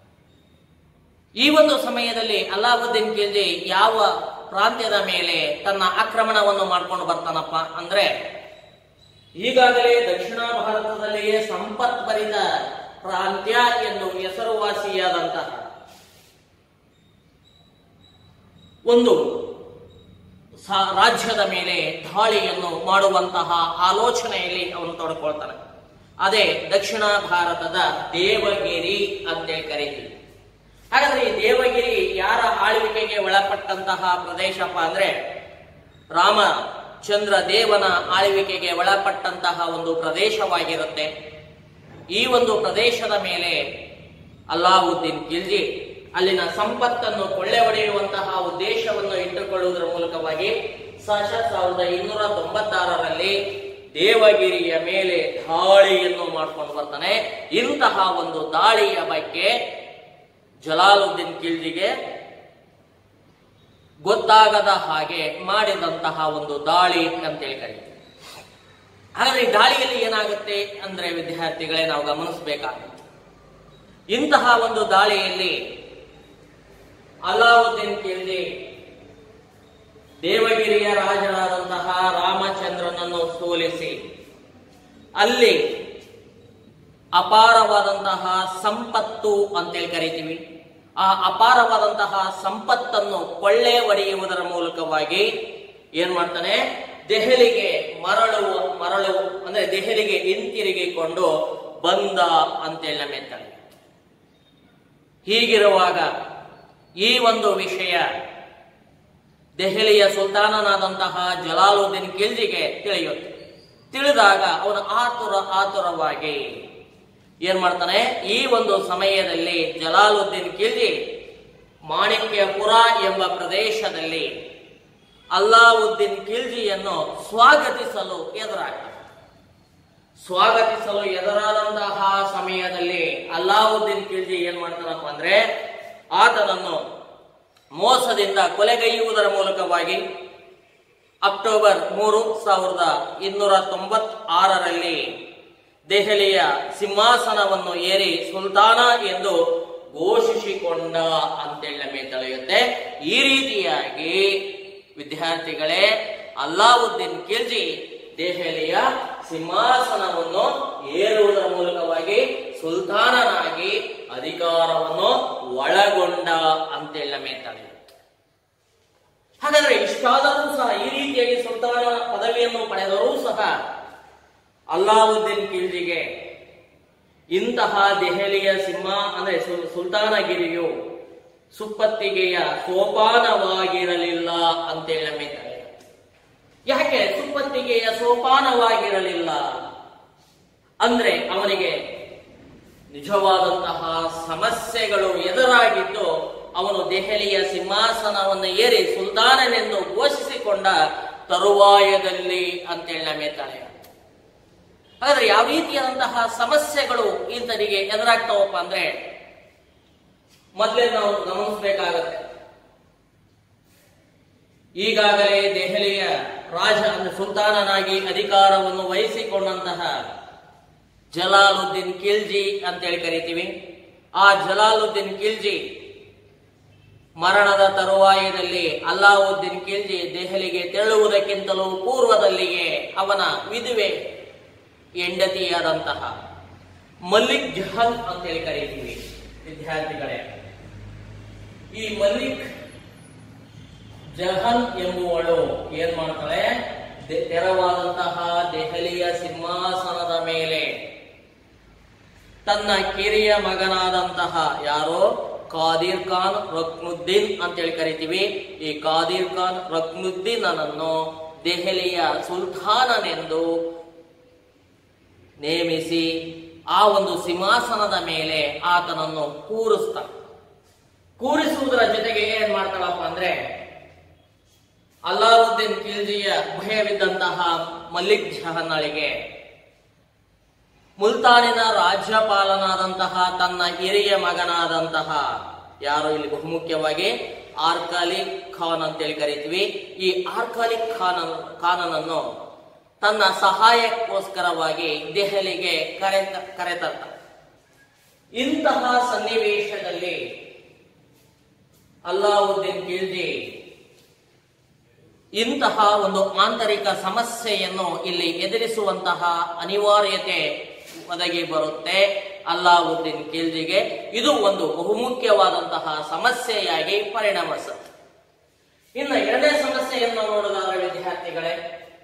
ಈ ಒಂದು ಸಮಯದಲ್ಲಿ ಅಲ್ಲಾವುದ್ದೀನ್ ಖಿಲ್ಜಿ ಯಾವ ಪ್ರಾಂತ್ಯದ ಮೇಲೆ ತನ್ನ ಆಕ್ರಮಣವನ್ನು ಮಾಡ್ಕೊಂಡು ಬರ್ತಾನಪ್ಪ ಅಂದ್ರೆ ಈಗಾಗಲೇ ದಕ್ಷಿಣ ಭಾರತದಲ್ಲಿಯೇ ಸಂಪತ್ಭರಿತ ಪ್ರಾಂತ್ಯ ಎಂದು ಹೆಸರುವಾಸಿಯಾದಂತಹ ಒಂದು ರಾಜ್ಯದ ಮೇಲೆ ದಾಳಿಯನ್ನು ಮಾಡುವಂತಹ ಆಲೋಚನೆಯಲ್ಲಿ ಅವನು ತೊಡಕೊಳ್ತಾನೆ. ಅದೇ ದಕ್ಷಿಣ ಭಾರತದ ದೇವಗಿರಿ ಅಂತೇಳಿ ಕರೀತೀವಿ. ಹಾಗಾದ್ರೆ ಈ ದೇವಗಿರಿ ಯಾರ ಆಳ್ವಿಕೆಗೆ ಒಳಪಟ್ಟಂತಹ ಪ್ರದೇಶಪ್ಪ ಅಂದ್ರೆ ರಾಮಚಂದ್ರ ದೇವನ ಆಳ್ವಿಕೆಗೆ ಒಳಪಟ್ಟಂತಹ ಒಂದು ಪ್ರದೇಶವಾಗಿರುತ್ತೆ. ಈ ಒಂದು ಪ್ರದೇಶದ ಮೇಲೆ ಅಲ್ಲಾವುದ್ದೀನ್ ಖಿಲ್ಜಿ ಅಲ್ಲಿನ ಸಂಪತ್ತನ್ನು ಕೊಳ್ಳೆ ಹೊಡೆಯುವಂತಹ ಉದ್ದೇಶವನ್ನು ಇಟ್ಟುಕೊಳ್ಳುವುದರ ಮೂಲಕವಾಗಿ ಸಶ ಸಾವಿರದ ಇನ್ನೂರ ತೊಂಬತ್ತಾರರಲ್ಲಿ ದೇವಗಿರಿಯ ಮೇಲೆ ದಾಳಿಯನ್ನು ಮಾಡ್ಕೊಂಡು ಬರ್ತಾನೆ. ಇಂತಹ ಒಂದು ದಾಳಿಯ ಬಗ್ಗೆ ಜಲಾಲುದ್ದೀನ್ ಖಿಲ್ಜಿಗೆ ಗೊತ್ತಾಗದ ಹಾಗೆ ಮಾಡಿದಂತಹ ಒಂದು ದಾಳಿ ಅಂತೇಳಿ ಕರೀತೀವಿ. ಹಾಗಾದ್ರೆ ಈ ದಾಳಿಯಲ್ಲಿ ಏನಾಗುತ್ತೆ ಅಂದ್ರೆ ವಿದ್ಯಾರ್ಥಿಗಳೇ ನಾವು ಗಮನಿಸಬೇಕಾಗುತ್ತೆ. ಇಂತಹ ಒಂದು ದಾಳಿಯಲ್ಲಿ ಅಲ್ಲಾವುದ್ದೀನ್ ಖಿಲ್ಜಿ ದೇವಗಿರಿಯ ರಾಜನಾದಂತಹ ರಾಮಚಂದ್ರನನ್ನು ಸೋಲಿಸಿ ಅಲ್ಲಿ ಅಪಾರವಾದಂತಹ ಸಂಪತ್ತು ಅಂತೇಳಿ ಕರಿತೀವಿ. ಆ ಅಪಾರವಾದಂತಹ ಸಂಪತ್ತನ್ನು ಕೊಳ್ಳೆ ಹೊಡೆಯುವುದರ ಮೂಲಕವಾಗಿ ಏನ್ ಮಾಡ್ತಾನೆ, ದೆಹಲಿಗೆ ಮರಳುವ ಮರಳು ಅಂದ್ರೆ ದೆಹಲಿಗೆ ಹಿಂತಿರುಗಿಕೊಂಡು ಬಂದ ಅಂತೇಳಿ ನಮ್ಮೆತ್ತಾಳೆ. ಹೀಗಿರುವಾಗ ಈ ಒಂದು ವಿಷಯ ದೆಹಲಿಯ ಸುಲ್ತಾನನಾದಂತಹ ಜಲಾಲುದ್ದೀನ್ ಖಿಲ್ಜಿಗೆ ತಿಳಿಯುತ್ತೆ. ತಿಳಿದಾಗ ಅವನು ಆತುರ ಆತುರವಾಗಿ ಏನ್ ಮಾಡ್ತಾನೆ, ಈ ಒಂದು ಸಮಯದಲ್ಲಿ ಜಲಾಲುದ್ದೀನ್ ಖಿಲ್ಜಿ ಮಾಣಿಕ್ಯಪುರ ಎಂಬ ಪ್ರದೇಶದಲ್ಲಿ ಅಲ್ಲಾವುದ್ದೀನ್ ಖಿಲ್ಜಿಯನ್ನು ಸ್ವಾಗತಿಸಲು ಎದುರಾಗ್ತಾನೆ. ಸ್ವಾಗತಿಸಲು ಎದುರಾದಂತಹ ಸಮಯದಲ್ಲಿ ಅಲ್ಲಾವುದ್ದೀನ್ ಖಿಲ್ಜಿ ಏನ್ ಮಾಡ್ತಾನಪ್ಪ ಅಂದ್ರೆ ಆತನನ್ನು ಮೋಸದಿಂದ ಕೊಲೆಗೈಯುವುದರ ಮೂಲಕವಾಗಿ ಅಕ್ಟೋಬರ್ ಮೂರು ಸಾವಿರದ ಇನ್ನೂರ ತೊಂಬತ್ ಆರರಲ್ಲಿ ದೆಹಲಿಯ ಸಿಂಹಾಸನವನ್ನು ಏರಿ ಸುಲ್ತಾನ ಎಂದು ಘೋಷಿಸಿಕೊಂಡ ಅಂತೇಳಿ ನಮಗೆ ತಿಳಿಯುತ್ತೆ. ಈ ರೀತಿಯಾಗಿ ವಿದ್ಯಾರ್ಥಿಗಳೇ ಅಲ್ಲಾವುದ್ದೀನ್ ಖಿಲ್ಜಿ ದೆಹಲಿಯ ಸಿಂಹಾಸನವನ್ನು ಏರುವುದರ ಮೂಲಕವಾಗಿ ಸುಲ್ತಾನನಾಗಿ ಅಧಿಕಾರವನ್ನು ಒಳಗೊಂಡ ಅಂತೇಳಿ ನಮಗೆ ತಿಳಿಯುತ್ತೆ. ಹಾಗಾದ್ರೆ ಇಷ್ಟಾದರೂ ಸಹ ಈ ರೀತಿಯಾಗಿ ಸುಲ್ತಾನ ಪದವಿಯನ್ನು ಪಡೆದರೂ ಸಹ ಅಲ್ಲಾವುದ್ದೀನ್ ಖಿಲ್ಜಿಗೆ ಇಂತಹ ದೆಹಲಿಯ ಸಿಂಹ ಅಂದ್ರೆ ಸುಲ್ತಾನಗಿರಿಯು ಸುಪ್ಪತ್ತಿಗೆಯ ಸೋಪಾನವಾಗಿರಲಿಲ್ಲ ಅಂತೇಳಿ ನಮಗೆ ತಿಳಿಯುತ್ತೆ. ಯಾಕೆ ಸುಪ್ಪತ್ತಿಗೆಯ ಸೋಪಾನವಾಗಿರಲಿಲ್ಲ ಅಂದ್ರೆ ಅವನಿಗೆ ನಿಜವಾದಂತಹ ಸಮಸ್ಯೆಗಳು ಎದುರಾಗಿದ್ದು ಅವನು ದೆಹಲಿಯ ಸಿಂಹಾಸನವನ್ನು ಏರಿ ಸುಲ್ತಾನನೆಂದು ಘೋಷಿಸಿಕೊಂಡ ತರುವಾಯದಲ್ಲಿ ಅಂತೇಳಿ ನಮಗೆ ತಿಳಿಯುತ್ತೆ. ಹಾಗಾದ್ರೆ ಯಾವ ರೀತಿಯಾದಂತಹ ಸಮಸ್ಯೆಗಳು ಈತನಿಗೆ ಎದುರಾಗ್ತಾವಪ್ಪ ಅಂದ್ರೆ ಮೊದಲೇ ನಾವು ಗಮನಿಸಬೇಕಾಗತ್ತೆ. ಈಗಾಗಲೇ ದೆಹಲಿಯ ರಾಜ ಅಂದ್ರೆ ಸುಲ್ತಾನನಾಗಿ ಅಧಿಕಾರವನ್ನು ವಹಿಸಿಕೊಂಡಂತಹ ಜಲಾಲುದ್ದೀನ್ ಖಿಲ್ಜಿ ಅಂತೇಳಿ ಕರಿತೀವಿ. ಆ ಜಲಾಲುದ್ದೀನ್ ಖಿಲ್ಜಿ ಮರಣದ ತರುವಾಯದಲ್ಲಿ ಅಲ್ಲಾವುದ್ದೀನ್ ಖಿಲ್ಜಿ ದೆಹಲಿಗೆ ತೆರಳುವುದಕ್ಕಿಂತಲೂ ಪೂರ್ವದಲ್ಲಿಯೇ ಅವನ ವಿಧವೆ ಹೆಂಡತಿಯಾದಂತಹ ಮಲ್ಲಿಕ್ ಜಹನ್ ಅಂತೇಳಿ ಕರೀತೀವಿ ವಿದ್ಯಾರ್ಥಿಗಳೇ. ಈ ಮಲ್ಲಿಕ್ ಜಹನ್ ಎಂಬುವಳು ಏನ್ ಮಾಡ್ತಾಳೆ, ತೆರವಾದಂತಹ ದೆಹಲಿಯ ಸಿಂಹಾಸನದ ಮೇಲೆ ತನ್ನ ಕಿರಿಯ ಮಗನಾದಂತಹ ಯಾರೋ ಕಾದಿರ್ ಖಾನ್ ರಕ್ನುದ್ದೀನ್ ಅಂತೇಳಿ ಕರಿತೀವಿ. ಈ ಕಾದಿರ್ ಖಾನ್ ರಕ್ನುದ್ದೀನ್ ಅನ್ನು ದೆಹಲಿಯ ಸುಲ್ತಾನನೆಂದು ನೇಮಿಸಿ ಆ ಒಂದು ಸಿಂಹಾಸನದ ಮೇಲೆ ಆತನನ್ನು ಕೂರಿಸ್ತಾನೆ. ಕೂರಿಸುವುದರ ಜೊತೆಗೆ ಏನ್ ಮಾಡ್ತಾಳಪ್ಪ ಅಂದ್ರೆ, ಅಲ್ಲಾವುದ್ದೀನ್ ಖಿಲ್ಜಿಯ ಭಯವಿದ್ದಂತಹ ಮಲ್ಲಿಕ್ ಜಹನ್ನಳಿಗೆ ಮುಲ್ತಾನಿನ ರಾಜ್ಯಪಾಲನಾದಂತಹ ತನ್ನ ಹಿರಿಯ ಮಗನಾದಂತಹ ಯಾರು ಇಲ್ಲಿ ಬಹುಮುಖ್ಯವಾಗಿ ಆರ್ಕಾಲಿಕ್ ಖಾನ್ ಅಂತೇಳಿ ಕರಿತೀವಿ. ಈ ಆರ್ಕಾಲಿಕ್ ಖಾನ್ ಖಾನನನ್ನು ತನ್ನ ಸಹಾಯಕ್ಕೋಸ್ಕರವಾಗಿ ದೆಹಲಿಗೆ ಕರೆ ಕರೆತರ್ತಾರೆ. ಇಂತಹ ಸನ್ನಿವೇಶದಲ್ಲಿ ಅಲ್ಲಾವುದ್ದೀನ್ ಖಿಲ್ಜಿ ಇಂತಹ ಒಂದು ಆಂತರಿಕ ಸಮಸ್ಯೆಯನ್ನು ಇಲ್ಲಿ ಎದುರಿಸುವಂತಹ ಅನಿವಾರ್ಯತೆ ಒದಗಿ ಬರುತ್ತೆ ಅಲ್ಲಾವುದ್ದೀನ್ ಖಿಲ್ಜಿಗೆ. ಇದು ಒಂದು ಬಹುಮುಖ್ಯವಾದಂತಹ ಸಮಸ್ಯೆಯಾಗಿ ಪರಿಣಮಿಸುತ್ತೆ. ಇನ್ನು ಎರಡನೇ ಸಮಸ್ಯೆಯನ್ನು ನೋಡೋದಾದ್ರೆ ವಿದ್ಯಾರ್ಥಿಗಳೇ,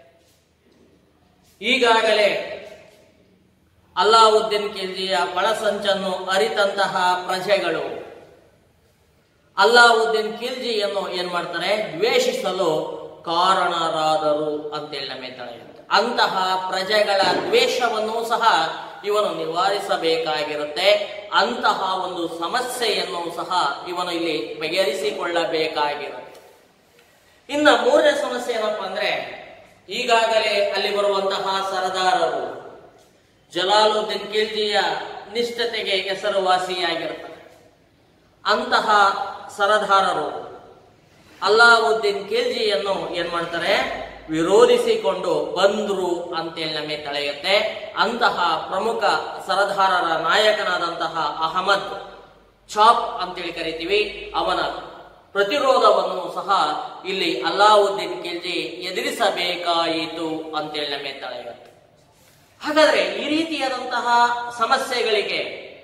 ಈಗಾಗಲೇ ಅಲ್ಲಾವುದ್ದೀನ್ ಖಿಲ್ಜಿಯ ಒಳಸಂಚನ್ನು ಅರಿತಂತಹ ಪ್ರಜೆಗಳು ಅಲ್ಲಾವುದ್ದೀನ್ ಖಿಲ್ಜಿಯನ್ನು ಏನ್ ಮಾಡ್ತಾರೆ, ದ್ವೇಷಿಸಲು ಕಾರಣರಾದರು ಅಂತೇಳಿ ನಮಗೆ ತಿಳಿಯುತ್ತೆ. ಅಂತಹ ಪ್ರಜೆಗಳ ದ್ವೇಷವನ್ನು ಸಹ ಇವನು ನಿವಾರಿಸಬೇಕಾಗಿರುತ್ತೆ. ಅಂತಹ ಒಂದು ಸಮಸ್ಯೆಯನ್ನು ಸಹ ಇವನು ಇಲ್ಲಿ ಬಗೆಹರಿಸಿಕೊಳ್ಳಬೇಕಾಗಿರುತ್ತೆ. ಇನ್ನ ಮೂರನೇ ಸಮಸ್ಯೆ ಏನಪ್ಪಾ ಅಂದ್ರೆ, ಈಗಾಗಲೇ ಅಲ್ಲಿ ಬರುವಂತಹ ಸರದಾರರು ಜಲಾಲುದ್ದೀನ್ ಖಿಲ್ಜಿಯ ನಿಷ್ಠತೆಗೆ ಹೆಸರುವಾಸಿಯಾಗಿರ್ತಾರೆ. ಅಂತಹ ಸರದಾರರು ಅಲ್ಲಾವುದ್ದೀನ್ ಖಿಲ್ಜಿಯನ್ನು ಏನ್ ಮಾಡ್ತಾರೆ, ವಿರೋಧಿಸಿಕೊಂಡು ಬಂದ್ರು ಅಂತೇಳಿ ನಮಗೆ ತಿಳಿಯುತ್ತೆ. ಅಂತಹ ಪ್ರಮುಖ ಸರದಾರರ ನಾಯಕನಾದಂತಹ ಅಹಮದ್ ಚಾಪ್ ಅಂತೇಳಿ ಕರಿತೀವಿ. ಅವನ ಪ್ರತಿರೋಧವನ್ನು ಸಹ ಇಲ್ಲಿ ಅಲ್ಲಾವುದ್ದೀನ್ ಖಿಲ್ಜಿ ಎದುರಿಸಬೇಕಾಯಿತು ಅಂತೇಳಿ ನಮಗೆ ತಿಳಿಯುತ್ತೆ. ಹಾಗಾದ್ರೆ ಈ ರೀತಿಯಾದಂತಹ ಸಮಸ್ಯೆಗಳಿಗೆ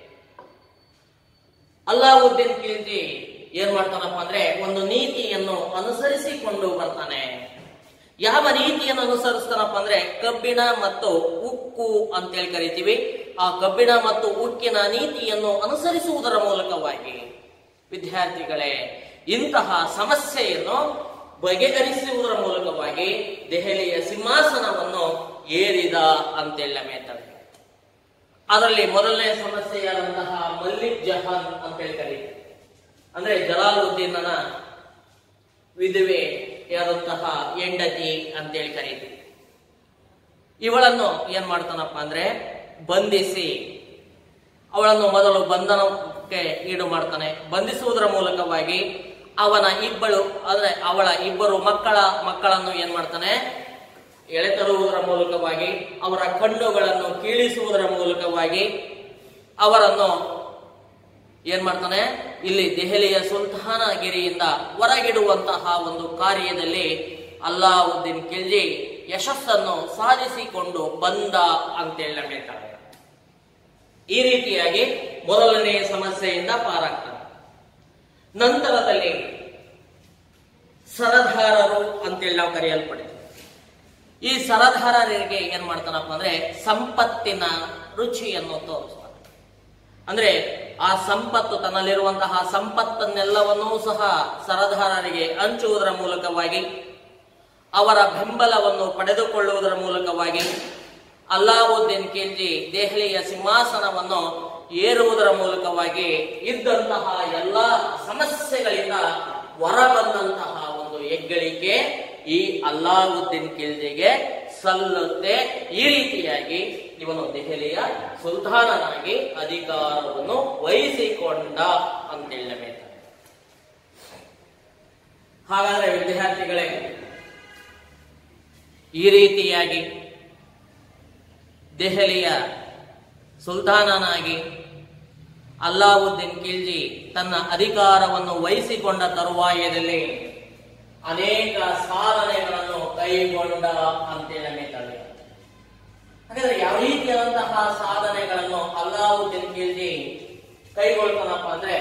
ಅಲ್ಲಾವುದ್ದೀನ್ ಖಿಲ್ಜಿ ಏನ್ ಮಾಡ್ತಾನಪ್ಪ ಅಂದ್ರೆ, ಒಂದು ನೀತಿಯನ್ನು ಅನುಸರಿಸಿಕೊಂಡು ಬರ್ತಾನೆ. ಯಾವ ನೀತಿಯನ್ನು ಅನುಸರಿಸ್ತಾನಪ್ಪ ಅಂದ್ರೆ, ಕಬ್ಬಿಣ ಮತ್ತು ಉಕ್ಕು ಅಂತೇಳಿ ಕರಿತೀವಿ. ಆ ಕಬ್ಬಿಣ ಮತ್ತು ಉಕ್ಕಿನ ನೀತಿಯನ್ನು ಅನುಸರಿಸುವುದರ ಮೂಲಕವಾಗಿ ವಿದ್ಯಾರ್ಥಿಗಳೇ ಇಂತಹ ಸಮಸ್ಯೆಯನ್ನು ಬಗೆಹರಿಸುವುದರ ಮೂಲಕವಾಗಿ ದೆಹಲಿಯ ಸಿಂಹಾಸನವನ್ನು ಏರಿದ ಅಂತೇಳಿ ನಮಗೆ. ಅದರಲ್ಲಿ ಮೊದಲನೇ ಸಮಸ್ಯೆಯಾದಂತಹ ಮಲ್ಲಿಕ್ ಜಹಾನ್ ಅಂತೇಳಿ ಕರೀತೀವಿ. ಅಂದ್ರೆ ಜಲಾಲುದ್ದೀನನ ವಿಧವೆಯಾದಂತಹ ಹೆಂಡತಿ ಅಂತೇಳಿ ಕರೀತೀವಿ. ಇವಳನ್ನು ಏನ್ ಮಾಡ್ತಾನಪ್ಪ ಅಂದ್ರೆ, ಬಂಧಿಸಿ ಅವಳನ್ನು ಮೊದಲು ಬಂಧನಕ್ಕೆ ಈಡು ಮಾಡ್ತಾನೆ. ಬಂಧಿಸುವುದರ ಮೂಲಕವಾಗಿ ಅವನ ಇಬ್ಬಳು ಅಂದ್ರೆ ಅವಳ ಇಬ್ಬರು ಮಕ್ಕಳ ಮಕ್ಕಳನ್ನು ಏನ್ ಮಾಡ್ತಾನೆ, ಎಳೆತರುವುದರ ಮೂಲಕವಾಗಿ ಅವರ ಕಣ್ಣುಗಳನ್ನು ಕೀಳಿಸುವುದರ ಮೂಲಕವಾಗಿ ಅವರನ್ನು ಏನ್ ಮಾಡ್ತಾನೆ, ಇಲ್ಲಿ ದೆಹಲಿಯ ಸುಲ್ತಾನಗಿರಿಯಿಂದ ಹೊರಗಿಡುವಂತಹ ಒಂದು ಕಾರ್ಯದಲ್ಲಿ ಅಲ್ಲಾವುದ್ದೀನ್ ಖಿಲ್ಜಿ ಯಶಸ್ಸನ್ನು ಸಾಧಿಸಿಕೊಂಡು ಬಂದ ಅಂತೇಳಿ ನಮಗೆ ತಿಳಿಯುತ್ತೆ. ಈ ರೀತಿಯಾಗಿ ಮೊದಲನೆಯ ಸಮಸ್ಯೆಯಿಂದ ಪಾರಾಗ್ತಾನೆ. ನಂತರದಲ್ಲಿ ಸರದಾರರು ಅಂತೇಳಿ ನಾವು ಕರೆಯಲ್ಪಡ್ತೀವಿ. ಈ ಸರದಾರರಿಗೆ ಏನ್ ಮಾಡ್ತಾನಪ್ಪ ಅಂದ್ರೆ, ಸಂಪತ್ತಿನ ರುಚಿಯನ್ನು ತೋರಿಸ್ತಾನೆ. ಅಂದ್ರೆ ಆ ಸಂಪತ್ತು, ತನ್ನಲ್ಲಿರುವಂತಹ ಸಂಪತ್ತನ್ನೆಲ್ಲವನ್ನೂ ಸಹ ಸರದಾರರಿಗೆ ಹಂಚುವುದರ ಮೂಲಕವಾಗಿ ಅವರ ಬೆಂಬಲವನ್ನು ಪಡೆದುಕೊಳ್ಳುವುದರ ಮೂಲಕವಾಗಿ ಅಲ್ಲಾವುದ್ದೀನ್ ಖಿಲ್ಜಿ ದೆಹಲಿಯ ಸಿಂಹಾಸನವನ್ನು ಏರುವುದರ ಮೂಲಕವಾಗಿ ಇದ್ದಂತಹ ಎಲ್ಲ ಸಮಸ್ಯೆಗಳಿಂದ ಹೊರಬಂದಂತಹ ಒಂದು ಹೆಗ್ಗಳಿಕೆ ಈ ಅಲ್ಲಾವುದ್ದೀನ್ ಖಿಲ್ಜಿಗೆ ಸಲ್ಲುತ್ತೆ. ಈ ರೀತಿಯಾಗಿ ಇವನು ದೆಹಲಿಯ ಸುಲ್ತಾನನಾಗಿ ಅಧಿಕಾರವನ್ನು ವಹಿಸಿಕೊಂಡ ಅಂತೇಳಿ ನಮಗೆ. ಹಾಗಾದ್ರೆ ವಿದ್ಯಾರ್ಥಿಗಳೇ, ಈ ರೀತಿಯಾಗಿ ದೆಹಲಿಯ ಸುಲ್ತಾನನಾಗಿ ಅಲ್ಲಾವುದ್ದೀನ್ ಖಿಲ್ಜಿ ತನ್ನ ಅಧಿಕಾರವನ್ನು ವಹಿಸಿಕೊಂಡ ತರುವಾಯದಲ್ಲಿ ಅನೇಕ ಸಾಧನೆಗಳನ್ನು ಕೈಗೊಂಡ ಅಂತೇಳಿ ನಮಗೆ. ಹಾಗಾದ್ರೆ ಯಾವ ರೀತಿಯಾದಂತಹ ಸಾಧನೆಗಳನ್ನು ಅಲ್ಲಾವುದ್ದೀನ್ ಖಿಲ್ಜಿ ಕೈಗೊಳ್ತಾನಪ್ಪ ಅಂದ್ರೆ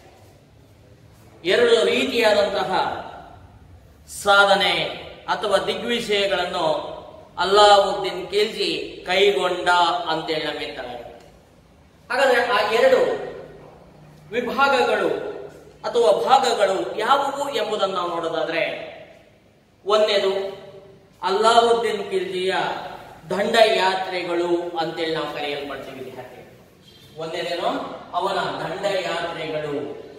ಎರಡು ರೀತಿಯಾದಂತಹ ಸಾಧನೆ ಅಥವಾ ದಿಗ್ವಿಷಯಗಳನ್ನು ಅಲ್ಲಾವುದ್ದೀನ್ ಖಿಲ್ಜಿ ಕೈಗೊಂಡ ಅಂತೇಳಿ ನಮಗೆ. ಹಾಗಾದ್ರೆ ಆ ಎರಡು ವಿಭಾಗಗಳು ಅಥವಾ ಭಾಗಗಳು ಯಾವುವು ಎಂಬುದನ್ನು ನಾವು ನೋಡೋದಾದ್ರೆ, ಒಂದನೇದು ಅಲ್ಲಾವುದ್ದೀನ್ ಖಿಲ್ಜಿಯ ದಂಡಯಾತ್ರೆಗಳು ಅಂತೇಳಿ ನಾವು ಕರೆಯಲ್ಪಡ್ತೀವಿ ವಿದ್ಯಾರ್ಥಿ. ಒಂದನೇದೇನೋ ಅವನ ದಂಡಯಾತ್ರೆಗಳು.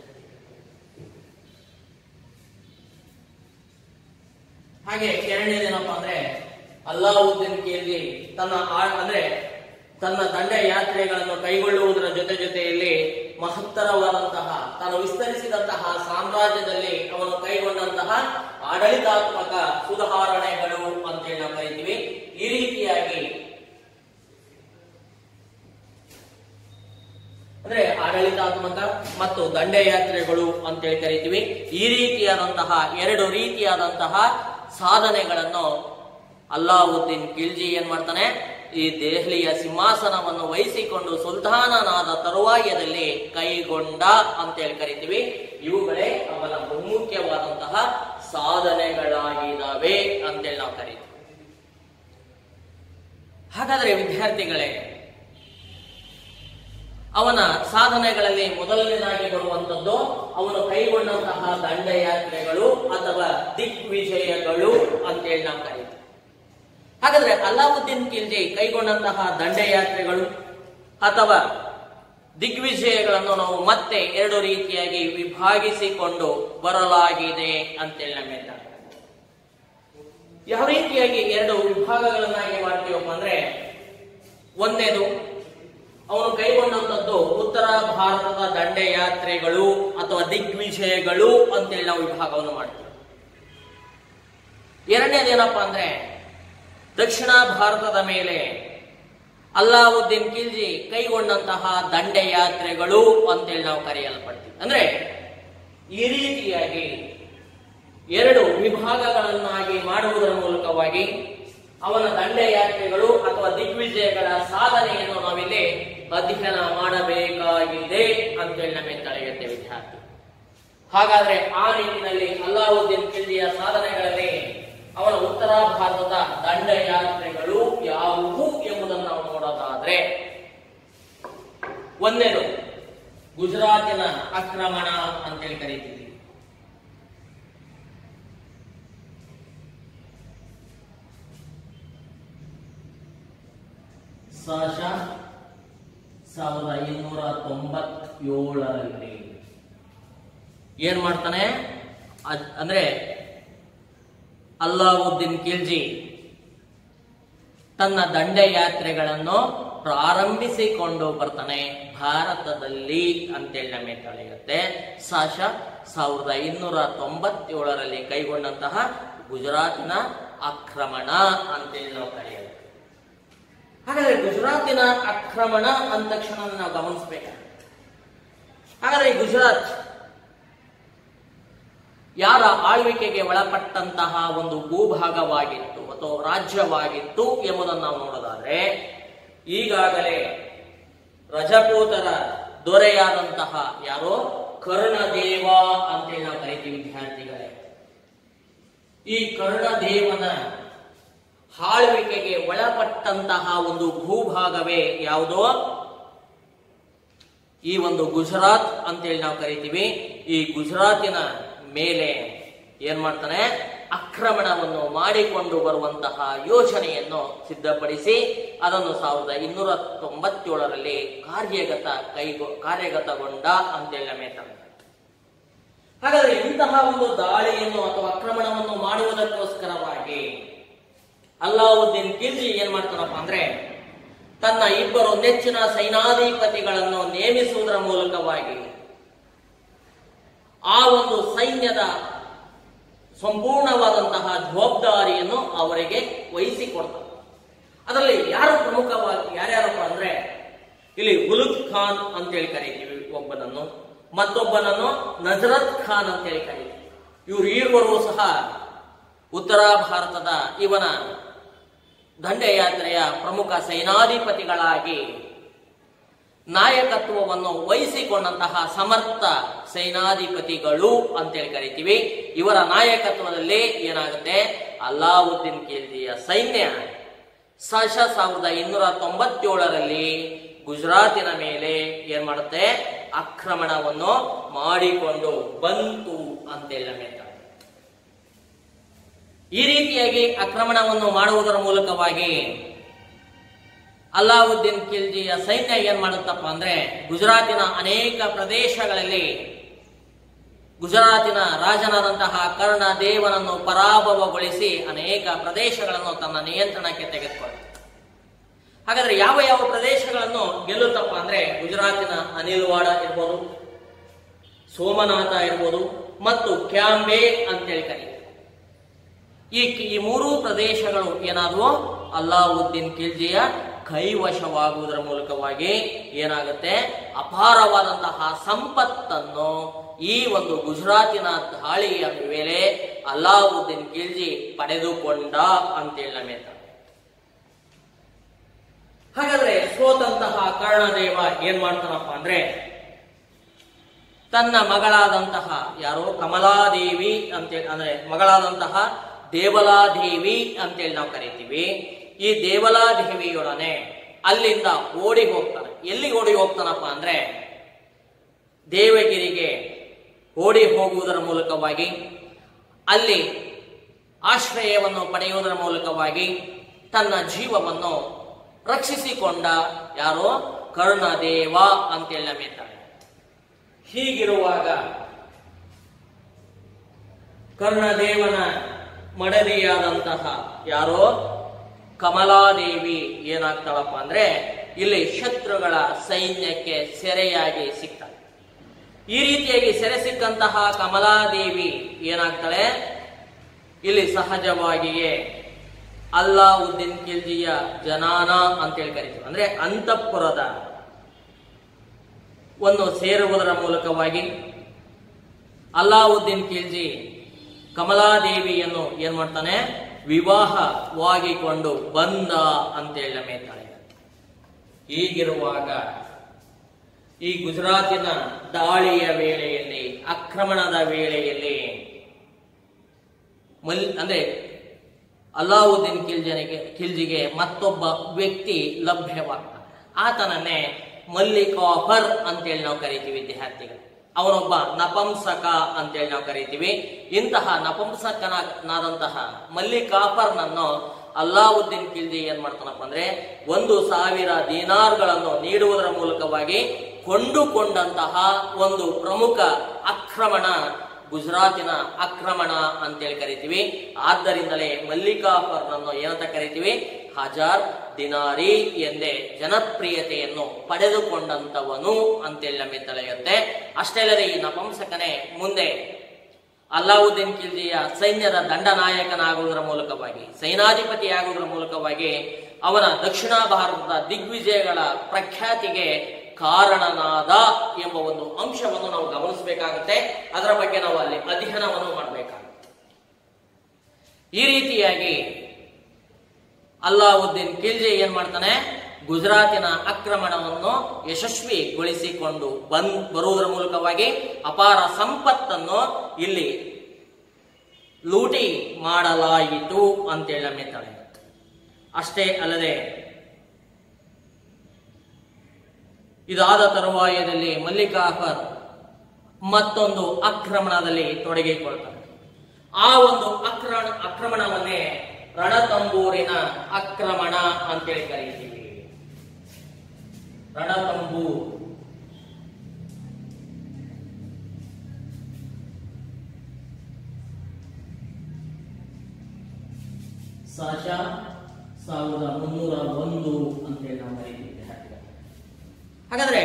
ಹಾಗೆ ಎರಡನೇದೇನಪ್ಪ ಅಂದ್ರೆ ಅಲ್ಲಾವುದ್ದೀನ್ ಖಿಲ್ಜಿ ತನ್ನ ಅಂದ್ರೆ ತನ್ನ ದಂಡಯಾತ್ರೆಗಳನ್ನು ಕೈಗೊಳ್ಳುವುದರ ಜೊತೆ ಜೊತೆಯಲ್ಲಿ ಮಹತ್ತರವಾದಂತಹ ತಾನು ವಿಸ್ತರಿಸಿದಂತಹ ಸಾಮ್ರಾಜ್ಯದಲ್ಲಿ ಅವನು ಕೈಗೊಂಡಂತಹ ಆಡಳಿತಾತ್ಮಕ ಸುಧಾರಣೆಗಳು ಅಂತೇಳಿ ನಾವು ಕರಿತೀವಿ. ಈ ರೀತಿಯಾಗಿ ಅಂದ್ರೆ ಆಡಳಿತಾತ್ಮಕ ಮತ್ತು ದಂಡಯಾತ್ರೆಗಳು ಅಂತೇಳಿ ಕರಿತೀವಿ. ಈ ರೀತಿಯಾದಂತಹ ಎರಡು ರೀತಿಯಾದಂತಹ ಸಾಧನೆಗಳನ್ನು ಅಲ್ಲಾವುದ್ದೀನ್ ಖಿಲ್ಜಿ ಏನ್ ಮಾಡ್ತಾನೆ, ಈ ದೆಹಲಿಯ ಸಿಂಹಾಸನವನ್ನು ವಹಿಸಿಕೊಂಡು ಸುಲ್ತಾನನಾದ ತರುವಾಯದಲ್ಲಿ ಕೈಗೊಂಡ ಅಂತೇಳಿ ಕರಿತೀವಿ. ಇವುಗಳೇ ಅವನ ಬಹುಮುಖ್ಯವಾದಂತಹ ಸಾಧನೆಗಳಾಗಿದ್ದಾವೆ ಅಂತೇಳಿ ನಾವು ಕರಿತೀವಿ. ಹಾಗಾದ್ರೆ ವಿದ್ಯಾರ್ಥಿಗಳೇ, ಅವನ ಸಾಧನೆಗಳಲ್ಲಿ ಮೊದಲನೇದಾಗಿ ಬರುವಂತದ್ದು ಅವನು ಕೈಗೊಂಡಂತಹ ದಂಡಯಾತ್ರೆಗಳು ಅಥವಾ ದಿಗ್ವಿಜಯಗಳು ಅಂತೇಳಿ ನಾವು ಕರೀತೀವಿ. ಹಾಗಾದ್ರೆ ಅಲ್ಲಾವುದ್ದೀನ್ ಖಿಲ್ಜಿ ಕೈಗೊಂಡಂತಹ ದಂಡಯಾತ್ರೆಗಳು ಅಥವಾ ದಿಗ್ವಿಜಯಗಳನ್ನು ನಾವು ಮತ್ತೆ ಎರಡು ರೀತಿಯಾಗಿ ವಿಭಾಗಿಸಿಕೊಂಡು ಬರಲಾಗಿದೆ ಅಂತೇಳಿ ನಮ್ಮೆಲ್ಲ. ಯಾವ ರೀತಿಯಾಗಿ ಎರಡು ವಿಭಾಗಗಳನ್ನಾಗಿ ಮಾಡ್ತೀವಪ್ಪ ಅಂದ್ರೆ, ಒಂದೇದು ಅವನು ಕೈಗೊಂಡಂತದ್ದು ಉತ್ತರ ಭಾರತದ ದಂಡಯಾತ್ರೆಗಳು ಅಥವಾ ದಿಗ್ವಿಜಯಗಳು ಅಂತೇಳಿ ನಾವು ವಿಭಾಗವನ್ನು ಮಾಡ್ತೀವಿ. ಎರಡನೇದೇನಪ್ಪ ಅಂದ್ರೆ ದಕ್ಷಿಣ ಭಾರತದ ಮೇಲೆ ಅಲ್ಲಾವುದ್ದೀನ್ ಖಿಲ್ಜಿ ಕೈಗೊಂಡಂತಹ ದಂಡಯಾತ್ರೆಗಳು ಅಂತೇಳಿ ನಾವು ಕರೆಯಲ್ಪಡ್ತೀವಿ. ಅಂದ್ರೆ ಈ ರೀತಿಯಾಗಿ ಎರಡು ವಿಭಾಗಗಳನ್ನಾಗಿ ಮಾಡುವುದರ ಮೂಲಕವಾಗಿ ಅವನ ದಂಡಯಾತ್ರೆಗಳು ಅಥವಾ ದಿಗ್ವಿಜಯಗಳ ಸಾಧನೆಯನ್ನು ನಾವಿಲ್ಲಿ ಅಧ್ಯಯನ ಮಾಡಬೇಕಾಗಿದೆ ಅಂತೇಳಿ ನಮಗೆ ತಿಳಿಯುತ್ತೆ ವಿದ್ಯಾರ್ಥಿ. ಹಾಗಾದ್ರೆ ಆ ನಿಟ್ಟಿನಲ್ಲಿ ಅಲ್ಲಾವುದ್ದೀನ್ ಖಿಲ್ಜಿಯ ಸಾಧನೆಗಳಲ್ಲಿ ಅವನ ಉತ್ತರ ಭಾರತದ ದಂಡಯಾತ್ರೆಗಳು ಯಾವುವು ಎಂಬುದನ್ನು ನಾವು ನೋಡೋದಾದ್ರೆ, ಒಂದೇದು ಗುಜರಾತಿನ ಆಕ್ರಮಣ ಅಂತೇಳಿ ಕರೀತೀವಿ. ಸಾಶ ಸಾವಿರದ ಐನೂರ ತೊಂಬತ್ತೇಳರಲ್ಲಿ ಏನ್ ಮಾಡ್ತಾನೆ ಅಂದ್ರೆ ಅಲ್ಲಾವುದ್ದೀನ್ ಖಿಲ್ಜಿ ತನ್ನ ದಂಡಯಾತ್ರೆಗಳನ್ನು ಪ್ರಾರಂಭಿಸಿಕೊಂಡು ಬರ್ತಾನೆ ಭಾರತದಲ್ಲಿ ಅಂತೇಳಿ ನಮಗೆ ತಿಳಿಯುತ್ತೆ. ಸಾಶ ಸಾವಿರದ ಐನೂರ ತೊಂಬತ್ತೇಳರಲ್ಲಿ ಕೈಗೊಂಡಂತಹ ಗುಜರಾತಿನ ಆಕ್ರಮಣ ಅಂತೇಳಿ ನಾವು ಕರೆಯುತ್ತೆ. ಹಾಗಾದ್ರೆ ಗುಜರಾತಿನ ಆಕ್ರಮಣ ಅಂದ ತಕ್ಷಣ ನಾವು ಗಮನಿಸಬೇಕಾಗುತ್ತೆ. ಹಾಗಾದ್ರೆ ಗುಜರಾತ್ ಯಾರ ಆಳ್ವಿಕೆಗೆ ಒಳಪಟ್ಟಂತಹ ಒಂದು ಭೂಭಾಗವಾಗಿತ್ತು ಅಥವಾ ರಾಜ್ಯವಾಗಿತ್ತು ಎಂಬುದನ್ನು ನಾವು ನೋಡೋದಾದ್ರೆ, ಈಗಾಗಲೇ ರಜಪೂತರ ದೊರೆಯಾದಂತಹ ಯಾರೋ ಕರ್ಣದೇವ ಅಂತೇಳಿ ನಾವು ಕರಿತೀವಿ ವಿದ್ಯಾರ್ಥಿಗಳೇ. ಈ ಕರ್ಣದೇವನ ಆಳ್ವಿಕೆಗೆ ಒಳಪಟ್ಟಂತಹ ಒಂದು ಭೂಭಾಗವೇ ಯಾವುದೋ ಈ ಒಂದು ಗುಜರಾತ್ ಅಂತೇಳಿ ನಾವು ಕರಿತೀವಿ. ಈ ಗುಜರಾತಿನ ಮೇಲೆ ಏನ್ ಮಾಡ್ತಾನೆ, ಆಕ್ರಮಣವನ್ನು ಮಾಡಿಕೊಂಡು ಬರುವಂತಹ ಯೋಜನೆಯನ್ನು ಸಿದ್ಧಪಡಿಸಿ ಅದನ್ನು ಸಾವಿರದ ಇನ್ನೂರ ತೊಂಬತ್ತೇಳರಲ್ಲಿ ಕಾರ್ಯಗತ ಕೈಗೊ ಕಾರ್ಯಗತಗೊಂಡ ಅಂತೇಳಿ ನಮಗೆ. ಹಾಗಾದ್ರೆ ಇಂತಹ ಒಂದು ದಾಳಿಯನ್ನು ಅಥವಾ ಆಕ್ರಮಣವನ್ನು ಮಾಡುವುದಕ್ಕೋಸ್ಕರವಾಗಿ ಅಲ್ಲಾವುದ್ದೀನ್ ಖಿಲ್ಜಿ ಏನ್ ಮಾಡ್ತಾನಪ್ಪ ಅಂದ್ರೆ, ತನ್ನ ಇಬ್ಬರು ನೆಚ್ಚಿನ ಸೈನ್ಯಾಧಿಪತಿಗಳನ್ನು ನೇಮಿಸುವುದರ ಮೂಲಕವಾಗಿ ಆ ಒಂದು ಸೈನ್ಯದ ಸಂಪೂರ್ಣವಾದಂತಹ ಜವಾಬ್ದಾರಿಯನ್ನು ಅವರಿಗೆ ವಹಿಸಿಕೊಡ್ತಾರೆ. ಅದರಲ್ಲಿ ಯಾರು ಪ್ರಮುಖವಾಗಿ ಯಾರ್ಯಾರಪ್ಪ ಅಂದ್ರೆ, ಇಲ್ಲಿ ಉಲುಗ್ ಖಾನ್ ಅಂತೇಳಿ ಕರೀತೀವಿ ಒಬ್ಬನನ್ನು, ಮತ್ತೊಬ್ಬನನ್ನು ನಜರತ್ ಖಾನ್ ಅಂತೇಳಿ ಕರೀತೀವಿ. ಇವರು ಈರುವರು ಸಹ ಉತ್ತರ ಭಾರತದ ಇವನ ದಂಡಯಾತ್ರೆಯ ಪ್ರಮುಖ ಸೇನಾಧಿಪತಿಗಳಾಗಿ ನಾಯಕತ್ವವನ್ನು ವಹಿಸಿಕೊಂಡಂತಹ ಸಮರ್ಥ ಸೇನಾಧಿಪತಿಗಳು ಅಂತೇಳಿ ಕರಿತೀವಿ. ಇವರ ನಾಯಕತ್ವದಲ್ಲಿ ಏನಾಗುತ್ತೆ, ಅಲ್ಲಾವುದ್ದೀನ್ ಖಿಲ್ಜಿಯ ಸೈನ್ಯ ಸಶ ಸಾವಿರದ ಇನ್ನೂರ ತೊಂಬತ್ತೇಳರಲ್ಲಿ ಗುಜರಾತಿನ ಮೇಲೆ ಏನ್ ಮಾಡುತ್ತೆ, ಆಕ್ರಮಣವನ್ನು ಮಾಡಿಕೊಂಡು ಬಂತು ಅಂತೇಳಿ ಹೇಳ್ತಾರೆ. ಈ ರೀತಿಯಾಗಿ ಆಕ್ರಮಣವನ್ನು ಮಾಡುವುದರ ಮೂಲಕವಾಗಿ ಅಲ್ಲಾವುದ್ದೀನ್ ಖಿಲ್ಜಿಯ ಸೈನ್ಯ ಏನ್ ಮಾಡುತ್ತಪ್ಪ ಅಂದ್ರೆ ಗುಜರಾತಿನ ಅನೇಕ ಪ್ರದೇಶಗಳಲ್ಲಿ ಗುಜರಾತಿನ ರಾಜನಾದಂತಹ ಕರ್ಣದೇವನನ್ನು ಪರಾಭವಗೊಳಿಸಿ ಅನೇಕ ಪ್ರದೇಶಗಳನ್ನು ತನ್ನ ನಿಯಂತ್ರಣಕ್ಕೆ ತೆಗೆದುಕೊಳ್ಳುತ್ತೆ. ಹಾಗಾದ್ರೆ ಯಾವ ಯಾವ ಪ್ರದೇಶಗಳನ್ನು ಗೆಲ್ಲುತ್ತಪ್ಪ ಅಂದ್ರೆ ಗುಜರಾತಿನ ಅನಿಲ್ವಾಡ ಇರ್ಬೋದು, ಸೋಮನಾಥ ಇರ್ಬೋದು ಮತ್ತು ಕ್ಯಾಂಬೆ ಅಂತೇಳಿ ಕರೀತಾರೆ. ಈ ಈ ಮೂರೂ ಪ್ರದೇಶಗಳು ಏನಾದವು, ಅಲ್ಲಾವುದ್ದೀನ್ ಖಿಲ್ಜಿಯ ಕೈವಶವಾಗುವುದರ ಮೂಲಕವಾಗಿ ಏನಾಗುತ್ತೆ, ಅಪಾರವಾದಂತಹ ಸಂಪತ್ತನ್ನು ಈ ಒಂದು ಗುಜರಾತಿನ ದಾಳಿಯ ವೇಳೆ ಅಲ್ಲಾವುದ್ದೀನ್ ಖಿಲ್ಜಿ ಪಡೆದುಕೊಂಡ ಅಂತೇಳಿ ನಮ್ಮೆತ್ತ. ಹಾಗಾದ್ರೆ ಸೋತಂತಹ ಕರ್ಣದೇವ ಏನ್ ಮಾಡ್ತಾನಪ್ಪ ಅಂದ್ರೆ ತನ್ನ ಮಗಳಾದಂತಹ ಯಾರೋ ಕಮಲಾದೇವಿ ಅಂತೇಳಿ ಅಂದ್ರೆ ಮಗಳಾದಂತಹ ದೇವಲಾದೇವಿ ಅಂತೇಳಿ ನಾವು ಕರಿತೀವಿ. ಈ ದೇವಲಾದೇವಿಯೊಡನೆ ಅಲ್ಲಿಂದ ಓಡಿ ಹೋಗ್ತಾನೆ. ಎಲ್ಲಿ ಓಡಿ ಹೋಗ್ತಾನಪ್ಪ ಅಂದ್ರೆ ದೇವಗಿರಿಗೆ ಓಡಿ ಹೋಗುವುದರ ಮೂಲಕವಾಗಿ ಅಲ್ಲಿ ಆಶ್ರಯವನ್ನು ಪಡೆಯುವುದರ ಮೂಲಕವಾಗಿ ತನ್ನ ಜೀವವನ್ನು ರಕ್ಷಿಸಿಕೊಂಡ ಯಾರೋ ಕರ್ಣದೇವ ಅಂತೇಳಿ ನಂಬಿದ್ದಾರೆ. ಹೀಗಿರುವಾಗ ಕರ್ಣದೇವನ ಮಡದಿಯಾದಂತಹ ಯಾರೋ ಕಮಲಾದೇವಿ ಏನಾಗ್ತಾಳಪ್ಪ ಅಂದ್ರೆ ಇಲ್ಲಿ ಶತ್ರುಗಳ ಸೈನ್ಯಕ್ಕೆ ಸೆರೆಯಾಗಿ ಸಿಗ್ತಾಳೆ. ಈ ರೀತಿಯಾಗಿ ಸೆರೆ ಸಿಕ್ಕಂತಹ ಕಮಲಾದೇವಿ ಏನಾಗ್ತಾಳೆ, ಇಲ್ಲಿ ಸಹಜವಾಗಿಯೇ ಅಲ್ಲಾವುದ್ದೀನ್ ಖಿಲ್ಜಿಯ ಜನಾನ ಅಂತೇಳಿ ಕರೀತೀವಿ. ಅಂದ್ರೆ ಅಂತಃಪುರದ ಒಂದು ಸೇರುವುದರ ಮೂಲಕವಾಗಿ ಅಲ್ಲಾವುದ್ದೀನ್ ಖಿಲ್ಜಿ ಕಮಲಾದೇವಿಯನ್ನು ಏನ್ ಮಾಡ್ತಾನೆ, ವಿವಾಹವಾಗಿಕೊಂಡು ಬಂದ ಅಂತೇಳಿ ನಮ್ಮೇತಾಳೆ. ಹೀಗಿರುವಾಗ ಈ ಗುಜರಾತಿನ ದಾಳಿಯ ವೇಳೆಯಲ್ಲಿ, ಆಕ್ರಮಣದ ವೇಳೆಯಲ್ಲಿ ಮಲ್ ಅಂದ್ರೆ ಅಲ್ಲಾವುದ್ದೀನ್ ಖಿಲ್ಜನಿಗೆ ಖಿಲ್ಜಿಗೆ ಮತ್ತೊಬ್ಬ ವ್ಯಕ್ತಿ ಲಭ್ಯವಾಗ್ತಾನೆ. ಆತನನ್ನೇ ಮಲ್ಲಿಕಾಫರ್ ಅಂತೇಳಿ ನಾವು ಕರಿತೀವಿ ವಿದ್ಯಾರ್ಥಿಗಳು. ಅವನೊಬ್ಬ ನಪಂಸಕ ಅಂತೇಳಿ ನಾವು ಕರಿತೀವಿ. ಇಂತಹ ನಪಂಸಕನಾದಂತಹ ಮಲ್ಲಿಕಾಫರ್ನನ್ನು ಅಲ್ಲಾವುದ್ದೀನ್ ಖಿಲ್ಜಿ ಏನ್ ಮಾಡ್ತಾನಪ್ಪ ಅಂದ್ರೆ ಒಂದು ಸಾವಿರ ದೀನಾರ್ಗಳನ್ನು ನೀಡುವುದರ ಮೂಲಕವಾಗಿ ಕೊಂಡುಕೊಂಡಂತಹ ಒಂದು ಪ್ರಮುಖ ಆಕ್ರಮಣ ಗುಜರಾತಿನ ಆಕ್ರಮಣ ಅಂತೇಳಿ ಕರಿತೀವಿ. ಆದ್ದರಿಂದಲೇ ಮಲ್ಲಿಕಾಫರ್ನನ್ನು ಏನಂತ ಕರಿತೀವಿ, ಹಜಾರ್ ದಿನಾರಿ ಎಂದೇ ಜನಪ್ರಿಯತೆಯನ್ನು ಪಡೆದುಕೊಂಡಂತವನು ಅಂತೇಳಿ ನಮಗೆ ತಿಳಿಯುತ್ತೆ. ಅಷ್ಟೇ ಅಲ್ಲದೆ ಈ ನಪಂಸಕನೇ ಮುಂದೆ ಅಲ್ಲಾವುದ್ದೀನ್ ಖಿಲ್ಜಿಯ ಸೈನ್ಯದ ದಂಡನಾಯಕನಾಗುವುದರ ಮೂಲಕವಾಗಿ, ಸೇನಾಧಿಪತಿಯಾಗುವುದರ ಮೂಲಕವಾಗಿ ಅವನ ದಕ್ಷಿಣ ಭಾರತದ ದಿಗ್ವಿಜಯಗಳ ಪ್ರಖ್ಯಾತಿಗೆ ಕಾರಣನಾದ ಎಂಬ ಒಂದು ಅಂಶವನ್ನು ನಾವು ಗಮನಿಸಬೇಕಾಗುತ್ತೆ. ಅದರ ಬಗ್ಗೆ ನಾವು ಅಲ್ಲಿ ಅಧ್ಯಯನವನ್ನು ಮಾಡಬೇಕಾಗುತ್ತೆ. ಈ ರೀತಿಯಾಗಿ ಅಲ್ಲಾವುದ್ದೀನ್ ಖಿಲ್ಜಿ ಏನ್ ಮಾಡ್ತಾನೆ, ಗುಜರಾತಿನ ಆಕ್ರಮಣವನ್ನು ಯಶಸ್ವಿಗೊಳಿಸಿಕೊಂಡು ಬಂದ್ ಬರುವುದರ ಮೂಲಕವಾಗಿ ಅಪಾರ ಸಂಪತ್ತನ್ನು ಇಲ್ಲಿ ಲೂಟಿ ಮಾಡಲಾಯಿತು ಅಂತೇಳಿ ನಂಬಿದ್ದಾಳೆ. ಅಷ್ಟೇ ಅಲ್ಲದೆ ಇದಾದ ತರುವಾಯದಲ್ಲಿ ಮಲ್ಲಿಕಾಫರ್ ಮತ್ತೊಂದು ಆಕ್ರಮಣದಲ್ಲಿ ತೊಡಗಿಕೊಳ್ತಾನೆ. ಆ ಒಂದು ಆಕ್ರಮಣ ಆಕ್ರಮಣವನ್ನೇ ರಣತಂಬೂರಿನ ಆಕ್ರಮಣ ಅಂತೇಳಿ ಕರೀತೀವಿ. ರಣತಂಬೂರ್ ಸಾಶ ಸಾವಿರದ ಮುನ್ನೂರ ಒಂದು ಅಂತೇಳಿ ನಾವು ಕರೀತೀವಿ. ಹಾಗಾದ್ರೆ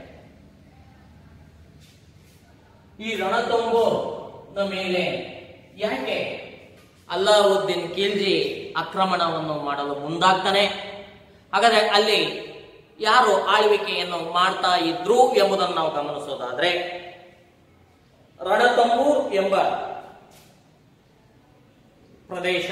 ಈ ರಣತಂಬೂರ್ನ ಮೇಲೆ ಯಾಕೆ ಅಲ್ಲಾವುದ್ದೀನ್ ಖಿಲ್ಜಿ ಆಕ್ರಮಣವನ್ನು ಮಾಡಲು ಮುಂದಾಗ್ತಾನೆ? ಹಾಗಾದ್ರೆ ಅಲ್ಲಿ ಯಾರು ಆಳ್ವಿಕೆಯನ್ನು ಮಾಡ್ತಾ ಇದ್ರು ಎಂಬುದನ್ನು ನಾವು ಗಮನಿಸೋದಾದ್ರೆ, ರಣತಂಬೂರ್ ಎಂಬ ಪ್ರದೇಶ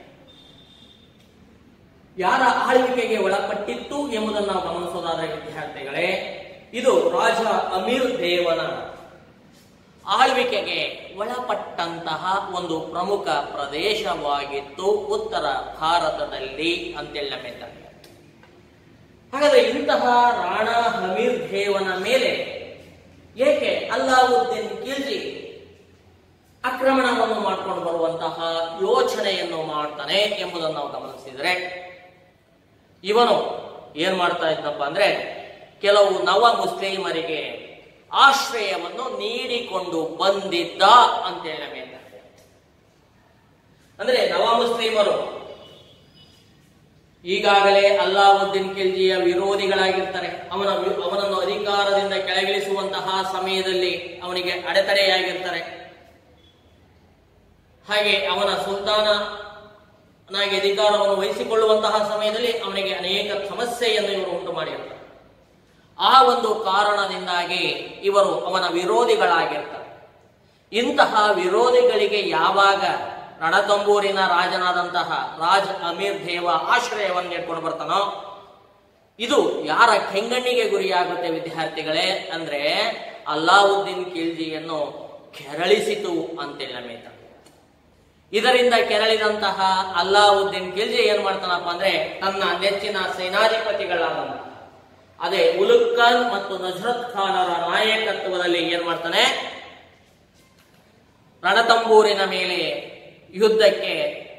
ಯಾರ ಆಳ್ವಿಕೆಗೆ ಒಳಪಟ್ಟಿತ್ತು ಎಂಬುದನ್ನು ನಾವು ಗಮನಿಸೋದಾದ್ರೆ ವಿದ್ಯಾರ್ಥಿಗಳೇ, ಇದು ರಾಜ ಅಮೀರ್ ದೇವನ ಆಳ್ವಿಕೆಗೆ ಒಳಪಟ್ಟಂತಹ ಒಂದು ಪ್ರಮುಖ ಪ್ರದೇಶವಾಗಿತ್ತು ಉತ್ತರ ಭಾರತದಲ್ಲಿ ಅಂತೇಳಿ ನಮಗೆ ತಿಳಿಯುತ್ತೆ. ಹಾಗಾದ್ರೆ ಇಂತಹ ರಾಣಾ ಹಮೀರ್ ದೇವನ ಮೇಲೆ ಏಕೆ ಅಲ್ಲಾವುದ್ದೀನ್ ಖಿಲ್ಜಿ ಆಕ್ರಮಣವನ್ನು ಮಾಡ್ಕೊಂಡು ಬರುವಂತಹ ಯೋಚನೆಯನ್ನು ಮಾಡ್ತಾನೆ ಎಂಬುದನ್ನು ನಾವು ಗಮನಿಸಿದ್ರೆ, ಇವನು ಏನ್ ಮಾಡ್ತಾ ಇದ್ದಪ್ಪ ಅಂದ್ರೆ ಕೆಲವು ನವ ಮುಸ್ಲಿಮರಿಗೆ ಆಶ್ರಯವನ್ನು ನೀಡಿಕೊಂಡು ಬಂದಿದ್ದ ಅಂತೇಳಿ ನಮಗೆ ಅಂದ್ರೆ ನವ ಮುಸ್ಲಿಮರು ಈಗಾಗಲೇ ಅಲ್ಲಾವುದ್ದೀನ್ ಖಿಲ್ಜಿಯ ವಿರೋಧಿಗಳಾಗಿರ್ತಾರೆ. ಅವನ ಅವನನ್ನು ಅಧಿಕಾರದಿಂದ ಕೆಳಗಿಳಿಸುವಂತಹ ಸಮಯದಲ್ಲಿ ಅವನಿಗೆ ಅಡೆತಡೆಯಾಗಿರ್ತಾರೆ. ಹಾಗೆ ಅವನ ಸುಲ್ತಾನನಾಗಿ ಅಧಿಕಾರವನ್ನು ವಹಿಸಿಕೊಳ್ಳುವಂತಹ ಸಮಯದಲ್ಲಿ ಅವನಿಗೆ ಅನೇಕ ಸಮಸ್ಯೆಯನ್ನು ಇವರು ಉಂಟು ಮಾಡಿರ್ತಾರೆ. ಆ ಒಂದು ಕಾರಣದಿಂದಾಗಿ ಇವರು ಅವನ ವಿರೋಧಿಗಳಾಗಿರ್ತಾರೆ. ಇಂತಹ ವಿರೋಧಿಗಳಿಗೆ ಯಾವಾಗ ರಣತಂಬೂರಿನ ರಾಜನಾದಂತಹ ರಾಜ್ ಅಮೀರ್ ದೇವ ಆಶ್ರಯವನ್ನು ನೀಡ್ಕೊಂಡು ಬರ್ತಾನೋ, ಇದು ಯಾರ ಕೆಂಗಣ್ಣಿಗೆ ಗುರಿಯಾಗುತ್ತೆ ವಿದ್ಯಾರ್ಥಿಗಳೇ ಅಂದ್ರೆ ಅಲ್ಲಾವುದ್ದೀನ್ ಖಿಲ್ಜಿಯನ್ನು ಕೆರಳಿಸಿತು ಅಂತೇಳಿ ನಮಗೆ. ಇದರಿಂದ ಕೆರಳಿದಂತಹ ಅಲ್ಲಾವುದ್ದೀನ್ ಖಿಲ್ಜಿ ಏನ್ ಮಾಡ್ತಾನಪ್ಪ ಅಂದ್ರೆ ತನ್ನ ನೆಚ್ಚಿನ ಸೇನಾಧಿಪತಿಗಳಾದಂತಹ ಅದೇ ಉಲುಗ್ ಖಾನ್ ಮತ್ತು ನಜ್ರತ್ ಖಾನರ ನಾಯಕತ್ವದಲ್ಲಿ ಏನ್ ಮಾಡ್ತಾನೆ, ರಣತಂಬೂರಿನ ಮೇಲೆ ಯುದ್ಧಕ್ಕೆ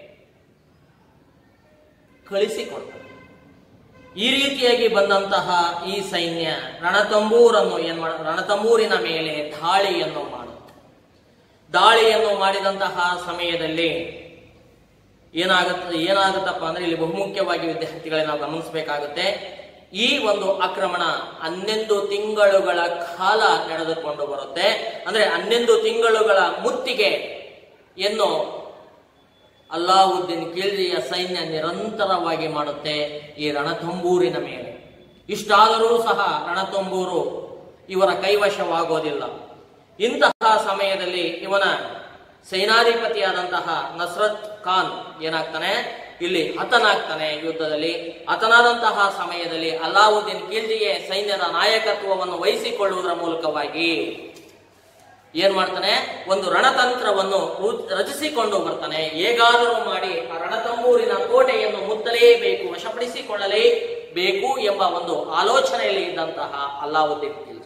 ಕಳಿಸಿಕೊಡ್ತಾನೆ. ಈ ರೀತಿಯಾಗಿ ಬಂದಂತಹ ಈ ಸೈನ್ಯ ರಣತಂಬೂರನ್ನು ಏನ್ ಮಾಡ ರಣತಂಬೂರಿನ ಮೇಲೆ ದಾಳಿಯನ್ನು ಮಾಡುತ್ತೆ. ದಾಳಿಯನ್ನು ಮಾಡಿದಂತಹ ಸಮಯದಲ್ಲಿ ಏನಾಗುತ್ತೆ ಏನಾಗುತ್ತಪ್ಪ ಅಂದ್ರೆ ಇಲ್ಲಿ ಬಹುಮುಖ್ಯವಾಗಿ ವಿದ್ಯಾರ್ಥಿಗಳೇ ನಾವು ಗಮನಿಸಬೇಕಾಗುತ್ತೆ. ಈ ಒಂದು ಆಕ್ರಮಣ ಹನ್ನೊಂದು ತಿಂಗಳುಗಳ ಕಾಲ ನಡೆದುಕೊಂಡು ಬರುತ್ತೆ. ಅಂದ್ರೆ ಹನ್ನೊಂದು ತಿಂಗಳುಗಳ ಮುತ್ತಿಗೆ ಎನ್ನು ಅಲ್ಲಾವುದ್ದೀನ್ ಖಿಲ್ಜಿಯ ಸೈನ್ಯ ನಿರಂತರವಾಗಿ ಮಾಡುತ್ತೆ ಈ ರಣತಂಬೂರಿನ ಮೇಲೆ. ಇಷ್ಟಾದರೂ ಸಹ ರಣತಂಬೂರು ಇವರ ಕೈವಶವಾಗೋದಿಲ್ಲ. ಇಂತಹ ಸಮಯದಲ್ಲಿ ಇವನ ಸೇನಾಧಿಪತಿಯಾದಂತಹ ನಸ್ರತ್ ಖಾನ್ ಏನಾಗ್ತಾನೆ, ಇಲ್ಲಿ ಹತನಾಗ್ತಾನೆ ಯುದ್ಧದಲ್ಲಿ. ಹತನಾದಂತಹ ಸಮಯದಲ್ಲಿ ಅಲ್ಲಾವುದ್ದೀನ್ ಖಿಲ್ಜಿಗೆ ಸೈನ್ಯದ ನಾಯಕತ್ವವನ್ನು ವಹಿಸಿಕೊಳ್ಳುವುದರ ಮೂಲಕವಾಗಿ ಏನ್ ಮಾಡ್ತಾನೆ, ಒಂದು ರಣತಂತ್ರವನ್ನು ರಚಿಸಿಕೊಂಡು ಬರ್ತಾನೆ. ಹೇಗಾದರೂ ಮಾಡಿ ಆ ರಣತಂಬೂರಿನ ಕೋಟೆಯನ್ನು ಮುತ್ತಲೇಬೇಕು, ವಶಪಡಿಸಿಕೊಳ್ಳಲೇಬೇಕು ಎಂಬ ಒಂದು ಆಲೋಚನೆಯಲ್ಲಿ ಇದ್ದಂತಹ ಅಲ್ಲಾವುದ್ದೀನ್ ಖಿಲ್ಜಿ.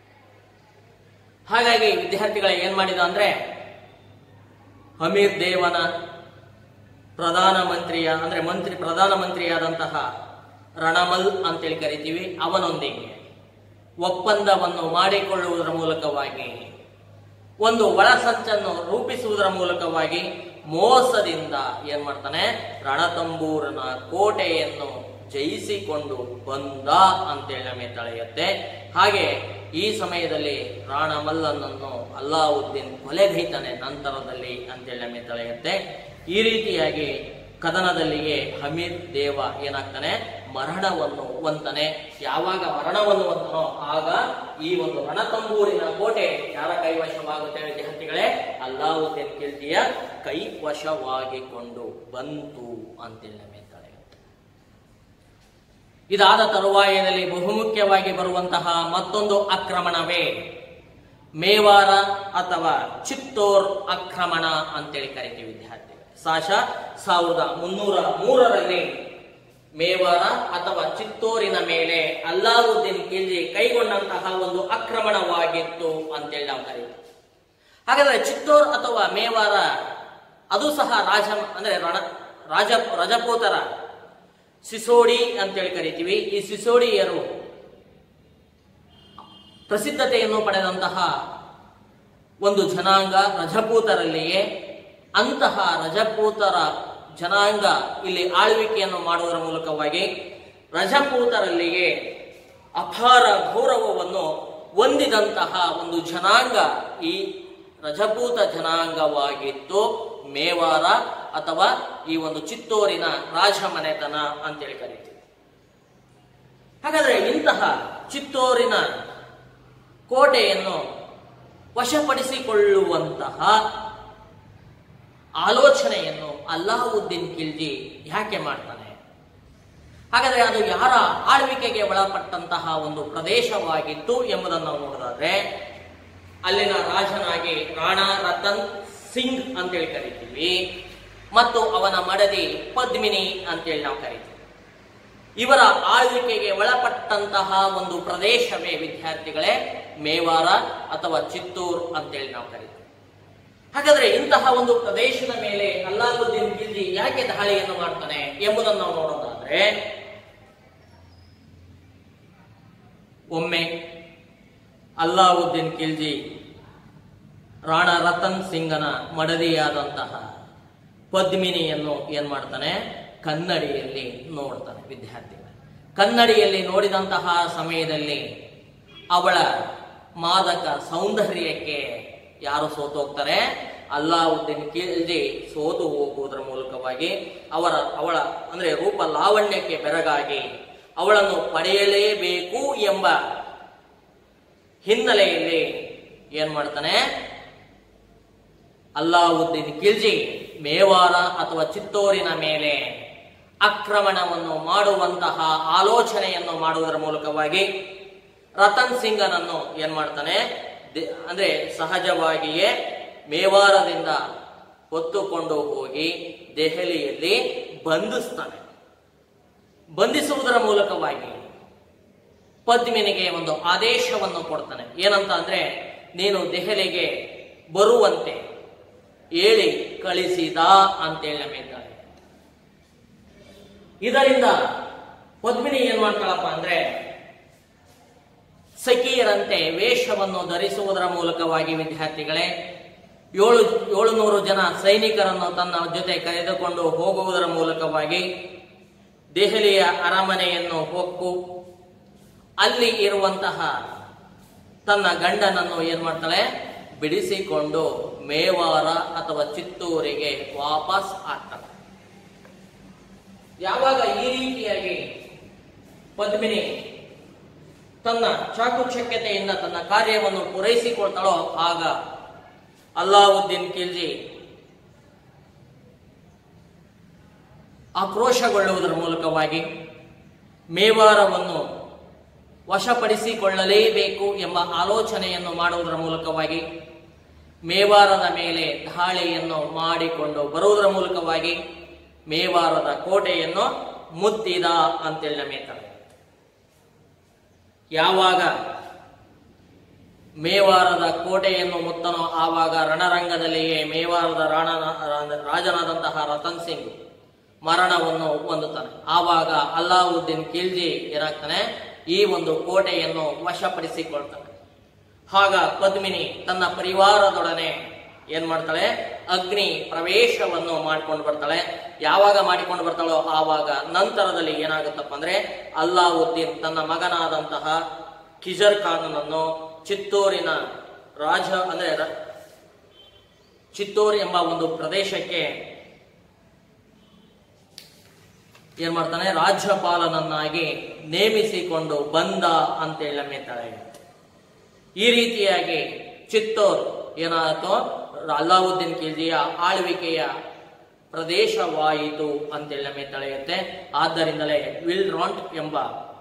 ಹಾಗಾಗಿ ವಿದ್ಯಾರ್ಥಿಗಳ ಏನ್ ಮಾಡಿದ ಅಂದ್ರೆ ಹಮೀರ್ ದೇವನ ಪ್ರಧಾನ ಮಂತ್ರಿಯ ಅಂದ್ರೆ ಮಂತ್ರಿ ಪ್ರಧಾನ ಮಂತ್ರಿಯಾದಂತಹ ರಣಮಲ್ ಅಂತೇಳಿ ಕರಿತೀವಿ, ಅವನೊಂದಿಗೆ ಒಪ್ಪಂದವನ್ನು ಮಾಡಿಕೊಳ್ಳುವುದರ ಮೂಲಕವಾಗಿ ಒಂದು ಒಳಸಂಚನ್ನು ರೂಪಿಸುವುದರ ಮೂಲಕವಾಗಿ ಮೋಸದಿಂದ ಏನ್ ಮಾಡ್ತಾನೆ, ರಣತಂಬೂರನ ಕೋಟೆಯನ್ನು ಜಯಿಸಿಕೊಂಡು ಬಂದ ಅಂತೇಳಿ ನಮಗೆ ತಿಳಿಯುತ್ತೆ. ಹಾಗೆ ಈ ಸಮಯದಲ್ಲಿ ರಾಣಮಲ್ಲನನ್ನು ಅಲ್ಲಾವುದ್ದೀನ್ ಕೊಲೆಗೈತಾನೆ ನಂತರದಲ್ಲಿ ಅಂತೇಳಿ ನಮಗೆ ತಿಳಿಯುತ್ತೆ. ಈ ರೀತಿಯಾಗಿ ಕದನದಲ್ಲಿಗೆ ಹಮೀರ್ ದೇವ ಏನಾಗ್ತಾನೆ, ಮರಣವನ್ನು ಹೊಂತಾನೆ. ಯಾವಾಗ ಮರಣವನ್ನು ಹೊಂದನೋ ಆಗ ಈ ಒಂದು ರಣತಂಬೂರಿನ ಕೋಟೆ ಯಾರ ಕೈವಶವಾಗುತ್ತೆ ವಿದ್ಯಾರ್ಥಿಗಳೇ, ಅಲ್ಲಾವುದ್ದೀನ್ ಖಿಲ್ಜಿಯ ಕೈವಶವಾಗಿಕೊಂಡು ಬಂತು ಅಂತೇಳಿ ನಮಗೆ ತಿಳಿಯುತ್ತೆ. ಇದಾದ ತರುವಾಯದಲ್ಲಿ ಬಹುಮುಖ್ಯವಾಗಿ ಬರುವಂತಹ ಮತ್ತೊಂದು ಆಕ್ರಮಣವೇ ಮೇವಾರ ಅಥವಾ ಚಿತ್ತೋರ್ ಆಕ್ರಮಣ ಅಂತೇಳಿ ಕರಿತೀವಿ ವಿದ್ಯಾರ್ಥಿ. ಸಾಶ ಸಾವಿರದ ಮುನ್ನೂರ ಮೂರರಲ್ಲಿ ಮೇವಾರ ಅಥವಾ ಚಿತ್ತೋರಿನ ಮೇಲೆ ಅಲ್ಲಾವುದ್ದೀನ್ ಖಿಲ್ಜಿ ಕೈಗೊಂಡಂತಹ ಒಂದು ಆಕ್ರಮಣವಾಗಿತ್ತು ಅಂತೇಳಿ ನಾವು ಕರೀತೀವಿ. ಹಾಗಾದ್ರೆ ಚಿತ್ತೋರ್ ಅಥವಾ ಮೇವಾರ ಅದು ಸಹ ರಾಜ ಅಂದ್ರೆ ರಣ ರಾಜ ರಜಪೂತರ ಸಿಸೋಡಿ ಅಂತೇಳಿ ಕರಿತೀವಿ. ಈ ಸಿಸೋಡಿಯರು ಪ್ರಸಿದ್ಧತೆಯನ್ನು ಪಡೆದಂತಹ ಒಂದು ಜನಾಂಗ ರಜಪೂತರಲ್ಲಿಯೇ. ಅಂತಹ ರಜಪೂತರ ಜನಾಂಗ ಇಲ್ಲಿ ಆಳ್ವಿಕೆಯನ್ನು ಮಾಡುವುದರ ಮೂಲಕವಾಗಿ ರಜಪೂತರಲ್ಲಿಯೇ ಅಪಾರ ಗೌರವವನ್ನು ಹೊಂದಿದಂತಹ ಒಂದು ಜನಾಂಗ ಈ ರಜಪೂತ ಜನಾಂಗವಾಗಿತ್ತು ಮೇವಾರ ಅಥವಾ ಈ ಒಂದು ಚಿತ್ತೋರಿನ ರಾಜಮನೆತನ ಅಂತೇಳಿ ಕರೀತೀವಿ. ಹಾಗಾದ್ರೆ ಇಂತಹ ಚಿತ್ತೋರಿನ ಕೋಟೆಯನ್ನು ವಶಪಡಿಸಿಕೊಳ್ಳುವಂತಹ ಆಲೋಚನೆಯನ್ನು ಅಲ್ಲಾವುದ್ದೀನ್ ಖಿಲ್ಜಿ ಯಾಕೆ ಮಾಡ್ತಾನೆ? ಹಾಗಾದ್ರೆ ಅದು ಯಾರ ಆಳ್ವಿಕೆಗೆ ಒಳಪಟ್ಟಂತಹ ಒಂದು ಪ್ರದೇಶವಾಗಿತ್ತು ಎಂಬುದನ್ನು ನಾವು ನೋಡೋದಾದ್ರೆ, ಅಲ್ಲಿನ ರಾಜನಾಗಿ ರಾಣಾ ರತನ್ ಸಿಂಗ್ ಅಂತೇಳಿ ಕರಿತೀವಿ, ಮತ್ತು ಅವನ ಮಡದಿ ಪದ್ಮಿನಿ ಅಂತೇಳಿ ನಾವು ಕರಿತೀವಿ. ಇವರ ಆಳ್ವಿಕೆಗೆ ಒಳಪಟ್ಟಂತಹ ಒಂದು ಪ್ರದೇಶವೇ ವಿದ್ಯಾರ್ಥಿಗಳೇ ಮೇವಾರ ಅಥವಾ ಚಿತ್ತೂರ್ ಅಂತೇಳಿ ನಾವು ಕರಿತೀವಿ. ಹಾಗಾದ್ರೆ ಇಂತಹ ಒಂದು ಪ್ರದೇಶದ ಮೇಲೆ ಅಲ್ಲಾವುದ್ದೀನ್ ಖಿಲ್ಜಿ ಯಾಕೆ ದಾಳಿಯನ್ನು ಮಾಡ್ತಾನೆ ಎಂಬುದನ್ನು ನಾವು ನೋಡೋದಾದ್ರೆ, ಒಮ್ಮೆ ಅಲ್ಲಾವುದ್ದೀನ್ ಖಿಲ್ಜಿ ರಾಣಾ ರತನ್ ಸಿಂಗನ ಮಡದಿಯಾದಂತಹ ಪದ್ಮಿನಿಯನ್ನು ಏನ್ ಮಾಡ್ತಾನೆ, ಕನ್ನಡಿಯಲ್ಲಿ ನೋಡ್ತಾನೆ. ವಿದ್ಯಾರ್ಥಿಗಳು, ಕನ್ನಡಿಯಲ್ಲಿ ನೋಡಿದಂತಹ ಸಮಯದಲ್ಲಿ ಅವಳ ಮಾದಕ ಸೌಂದರ್ಯಕ್ಕೆ ಯಾರು ಸೋತು ಹೋಗ್ತಾರೆ? ಅಲ್ಲಾವುದ್ದೀನ್ ಖಿಲ್ಜಿ ಸೋತು ಹೋಗುವುದರ ಮೂಲಕವಾಗಿ ಅವರ ಅವಳ ಅಂದ್ರೆ ರೂಪ ಲಾವಣ್ಯಕ್ಕೆ ಬೆರಗಾಗಿ ಅವಳನ್ನು ಪಡೆಯಲೇಬೇಕು ಎಂಬ ಹಿನ್ನೆಲೆಯಲ್ಲಿ ಏನ್ ಮಾಡ್ತಾನೆ, ಅಲ್ಲಾವುದ್ದೀನ್ ಖಿಲ್ಜಿ ಮೇವಾರ ಅಥವಾ ಚಿತ್ತೋರಿನ ಮೇಲೆ ಆಕ್ರಮಣವನ್ನು ಮಾಡುವಂತಹ ಆಲೋಚನೆಯನ್ನು ಮಾಡುವುದರ ಮೂಲಕವಾಗಿ ರತನ್ ಸಿಂಗನನ್ನು ಏನ್ ಮಾಡ್ತಾನೆ, ಅಂದ್ರೆ ಸಹಜವಾಗಿಯೇ ಮೇವಾರದಿಂದ ಹೊತ್ತುಕೊಂಡು ಹೋಗಿ ದೆಹಲಿಯಲ್ಲಿ ಬಂಧಿಸ್ತಾನೆ. ಬಂಧಿಸುವುದರ ಮೂಲಕವಾಗಿ ಪದ್ಮಿನಿಗೆ ಒಂದು ಆದೇಶವನ್ನು ಕೊಡ್ತಾನೆ. ಏನಂತ ಅಂದ್ರೆ, ನೀನು ದೆಹಲಿಗೆ ಬರುವಂತೆ ಹೇಳಿ ಕಳಿಸಿದ ಅಂತೇಳಿ ನಂಬಿದ್ದಾಳೆ. ಇದರಿಂದ ಪದ್ಮಿನಿ ಏನ್ ಮಾಡ್ತಾಳಪ್ಪ ಅಂದ್ರೆ, ಸಖಿಯರಂತೆ ವೇಷವನ್ನು ಧರಿಸುವುದರ ಮೂಲಕವಾಗಿ ವಿದ್ಯಾರ್ಥಿಗಳೇ ಏಳು ಏಳುನೂರು ಜನ ಸೈನಿಕರನ್ನು ತನ್ನ ಜೊತೆ ಕರೆದುಕೊಂಡು ಹೋಗುವುದರ ಮೂಲಕವಾಗಿ ದೆಹಲಿಯ ಅರಮನೆಯನ್ನು ಹೊಕ್ಕು ಅಲ್ಲಿ ಇರುವಂತಹ ತನ್ನ ಗಂಡನನ್ನು ಏನ್ ಮಾಡ್ತಾಳೆ, ಬಿಡಿಸಿಕೊಂಡು ಮೇವಾರ ಅಥವಾ ಚಿತ್ತೂರಿಗೆ ವಾಪಸ್ ಆಗ್ತಾಳೆ. ಯಾವಾಗ ಈ ರೀತಿಯಾಗಿ ಪದ್ಮಿನಿ ತನ್ನ ಚಾಕುಚಕ್ಯತೆಯಿಂದ ತನ್ನ ಕಾರ್ಯವನ್ನು ಪೂರೈಸಿಕೊಳ್ತಾಳೋ, ಆಗ ಅಲ್ಲಾವುದ್ದೀನ್ ಖಿಲ್ಜಿ ಆಕ್ರೋಶಗೊಳ್ಳುವುದರ ಮೂಲಕವಾಗಿ ಮೇವಾರವನ್ನು ವಶಪಡಿಸಿಕೊಳ್ಳಲೇಬೇಕು ಎಂಬ ಆಲೋಚನೆಯನ್ನು ಮಾಡುವುದರ ಮೂಲಕವಾಗಿ ಮೇವಾರದ ಮೇಲೆ ದಾಳಿಯನ್ನು ಮಾಡಿಕೊಂಡು ಬರುವುದರ ಮೂಲಕವಾಗಿ ಮೇವಾರದ ಕೋಟೆಯನ್ನು ಮುತ್ತಿದ ಅಂತೇಳಿ ನಮೇತಾರೆ. ಯಾವಾಗ ಮೇವಾರದ ಕೋಟೆಯನ್ನು ಮುತ್ತನೋ ಆವಾಗ ರಣರಂಗದಲ್ಲಿಯೇ ಮೇವಾರದ ರಾಣ ರಾಜನಾದಂತಹ ರತನ್ ಸಿಂಗ್ ಮರಣವನ್ನು ಹೊಂದುತ್ತಾನೆ. ಆವಾಗ ಅಲ್ಲಾವುದ್ದೀನ್ ಖಿಲ್ಜಿ ಏನಾಗ್ತಾನೆ, ಈ ಒಂದು ಕೋಟೆಯನ್ನು ವಶಪಡಿಸಿಕೊಳ್ತಾನೆ. ಆಗ ಪದ್ಮಿನಿ ತನ್ನ ಪರಿವಾರದೊಡನೆ ಏನ್ ಮಾಡ್ತಾಳೆ, ಅಗ್ನಿ ಪ್ರವೇಶವನ್ನು ಮಾಡ್ಕೊಂಡು ಬರ್ತಾಳೆ. ಯಾವಾಗ ಮಾಡಿಕೊಂಡು ಬರ್ತಾಳೋ ಆವಾಗ ನಂತರದಲ್ಲಿ ಏನಾಗುತ್ತಪ್ಪ ಅಂದ್ರೆ, ಅಲ್ಲಾವುದ್ದೀನ್ ತನ್ನ ಮಗನಾದಂತಹ ಖಿಜರ್ ಖಾನನನ್ನು ಚಿತ್ತೂರಿನ ರಾಜ ಅಂದ್ರೆ ಚಿತ್ತೂರ್ ಎಂಬ ಒಂದು ಪ್ರದೇಶಕ್ಕೆ ಏನ್ ಮಾಡ್ತಾನೆ, ರಾಜ್ಯಪಾಲನನ್ನಾಗಿ ನೇಮಿಸಿಕೊಂಡು ಬಂದ ಅಂತೇಳಿ ನಂಬಿದ್ದಾಳೆ. ಈ ರೀತಿಯಾಗಿ ಚಿತ್ತೂರ್ ಏನಾಯಿತು, ಅಲ್ಲಾವುದ್ದೀನ್ ಖಿಲ್ಜಿಯ ಆಳ್ವಿಕೆಯ ಪ್ರದೇಶವಾಯಿತು ಅಂತೇಳಿ ನಮಗೆ ತಿಳಿಯುತ್ತೆ. ಆದ್ದರಿಂದಲೇ ವಿಲ್ ರಾಂಟ್ ಎಂಬ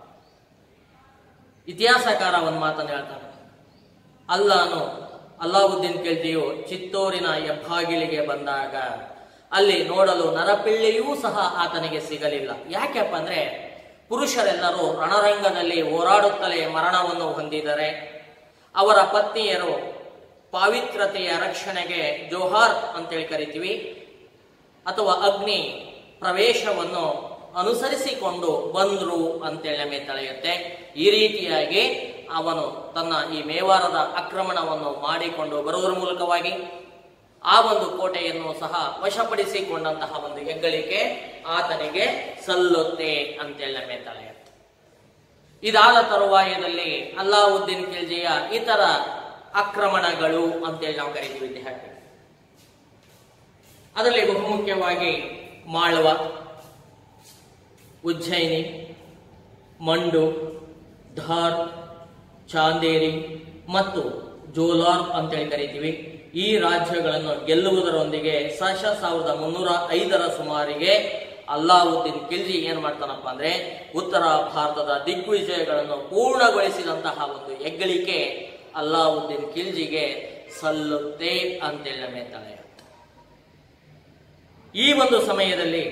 ಇತಿಹಾಸಕಾರ ಒಂದು ಮಾತನ್ನು ಹೇಳ್ತಾನೆ, ಅಲ್ಲಾನು ಅಲ್ಲಾವುದ್ದೀನ್ ಖಿಲ್ಜಿಯು ಚಿತ್ತೂರಿನ ಹೆಬ್ಬಾಗಿಲಿಗೆ ಬಂದಾಗ ಅಲ್ಲಿ ನೋಡಲು ನರಪಿಳ್ಳೆಯೂ ಸಹ ಆತನಿಗೆ ಸಿಗಲಿಲ್ಲ. ಯಾಕೆಪ್ಪ ಅಂದ್ರೆ, ಪುರುಷರೆಲ್ಲರೂ ರಣರಂಗದಲ್ಲಿ ಹೋರಾಡುತ್ತಲೇ ಮರಣವನ್ನು ಹೊಂದಿದರೆ, ಅವರ ಪತ್ನಿಯರು ಪಾವಿತ್ರತೆಯ ರಕ್ಷಣೆಗೆ ಜೋಹಾರ್ ಅಂತೇಳಿ ಕರಿತೀವಿ ಅಥವಾ ಅಗ್ನಿ ಪ್ರವೇಶವನ್ನು ಅನುಸರಿಸಿಕೊಂಡು ಬಂದ್ರು ಅಂತೇಳಿ ನಮಗೆ ತಿಳಿಯುತ್ತೆ. ಈ ರೀತಿಯಾಗಿ ಅವನು ತನ್ನ ಈ ಮೇವಾರದ ಆಕ್ರಮಣವನ್ನು ಮಾಡಿಕೊಂಡು ಬರುವುದರ ಮೂಲಕವಾಗಿ ಆ ಒಂದು ಕೋಟೆಯನ್ನು ಸಹ ವಶಪಡಿಸಿಕೊಂಡಂತಹ ಒಂದು ಹೆಗ್ಗಳಿಕೆ ಆತನಿಗೆ ಸಲ್ಲುತ್ತೆ ಅಂತೇಳಿ ನಮಗೆ ತಿಳಿಯುತ್ತೆ. ಇದಾದ ತರುವಾಯದಲ್ಲಿ ಅಲ್ಲಾವುದ್ದೀನ್ ಖಿಲ್ಜಿಯ ಇತರ ಆಕ್ರಮಣಗಳು ಅಂತೇಳಿ ನಾವು ಕರೀತೀವಿ ವಿದ್ಯಾರ್ಥಿ. ಅದರಲ್ಲಿ ಬಹುಮುಖ್ಯವಾಗಿ ಮಾಳ್ವ, ಉಜ್ಜಯಿನಿ, ಮಂಡು, ಧಾರ್, ಚಾಂದೇರಿ ಮತ್ತು ಜೋಲಾರ್ ಅಂತೇಳಿ ಕರಿತೀವಿ. ಈ ರಾಜ್ಯಗಳನ್ನು ಗೆಲ್ಲುವುದರೊಂದಿಗೆ ಸಶ ಸಾವಿರದ ಮುನ್ನೂರ ಐದರ ಸುಮಾರಿಗೆ ಅಲ್ಲಾವುದ್ದೀನ್ ಖಿಲ್ಜಿ ಏನ್ ಮಾಡ್ತಾನಪ್ಪ ಅಂದ್ರೆ ಉತ್ತರ ಭಾರತದ ದಿಗ್ವಿಜಯಗಳನ್ನು ಪೂರ್ಣಗೊಳಿಸಿದಂತಹ ಒಂದು ಹೆಗ್ಗಳಿಕೆ ಅಲ್ಲಾವುದ್ದೀನ್ ಖಿಲ್ಜಿಗೆ ಸಲ್ಲುತ್ತೆ ಅಂತೇಳಿ ನಮ್ಮೆತ್ತಾಳೆ. ಈ ಒಂದು ಸಮಯದಲ್ಲಿ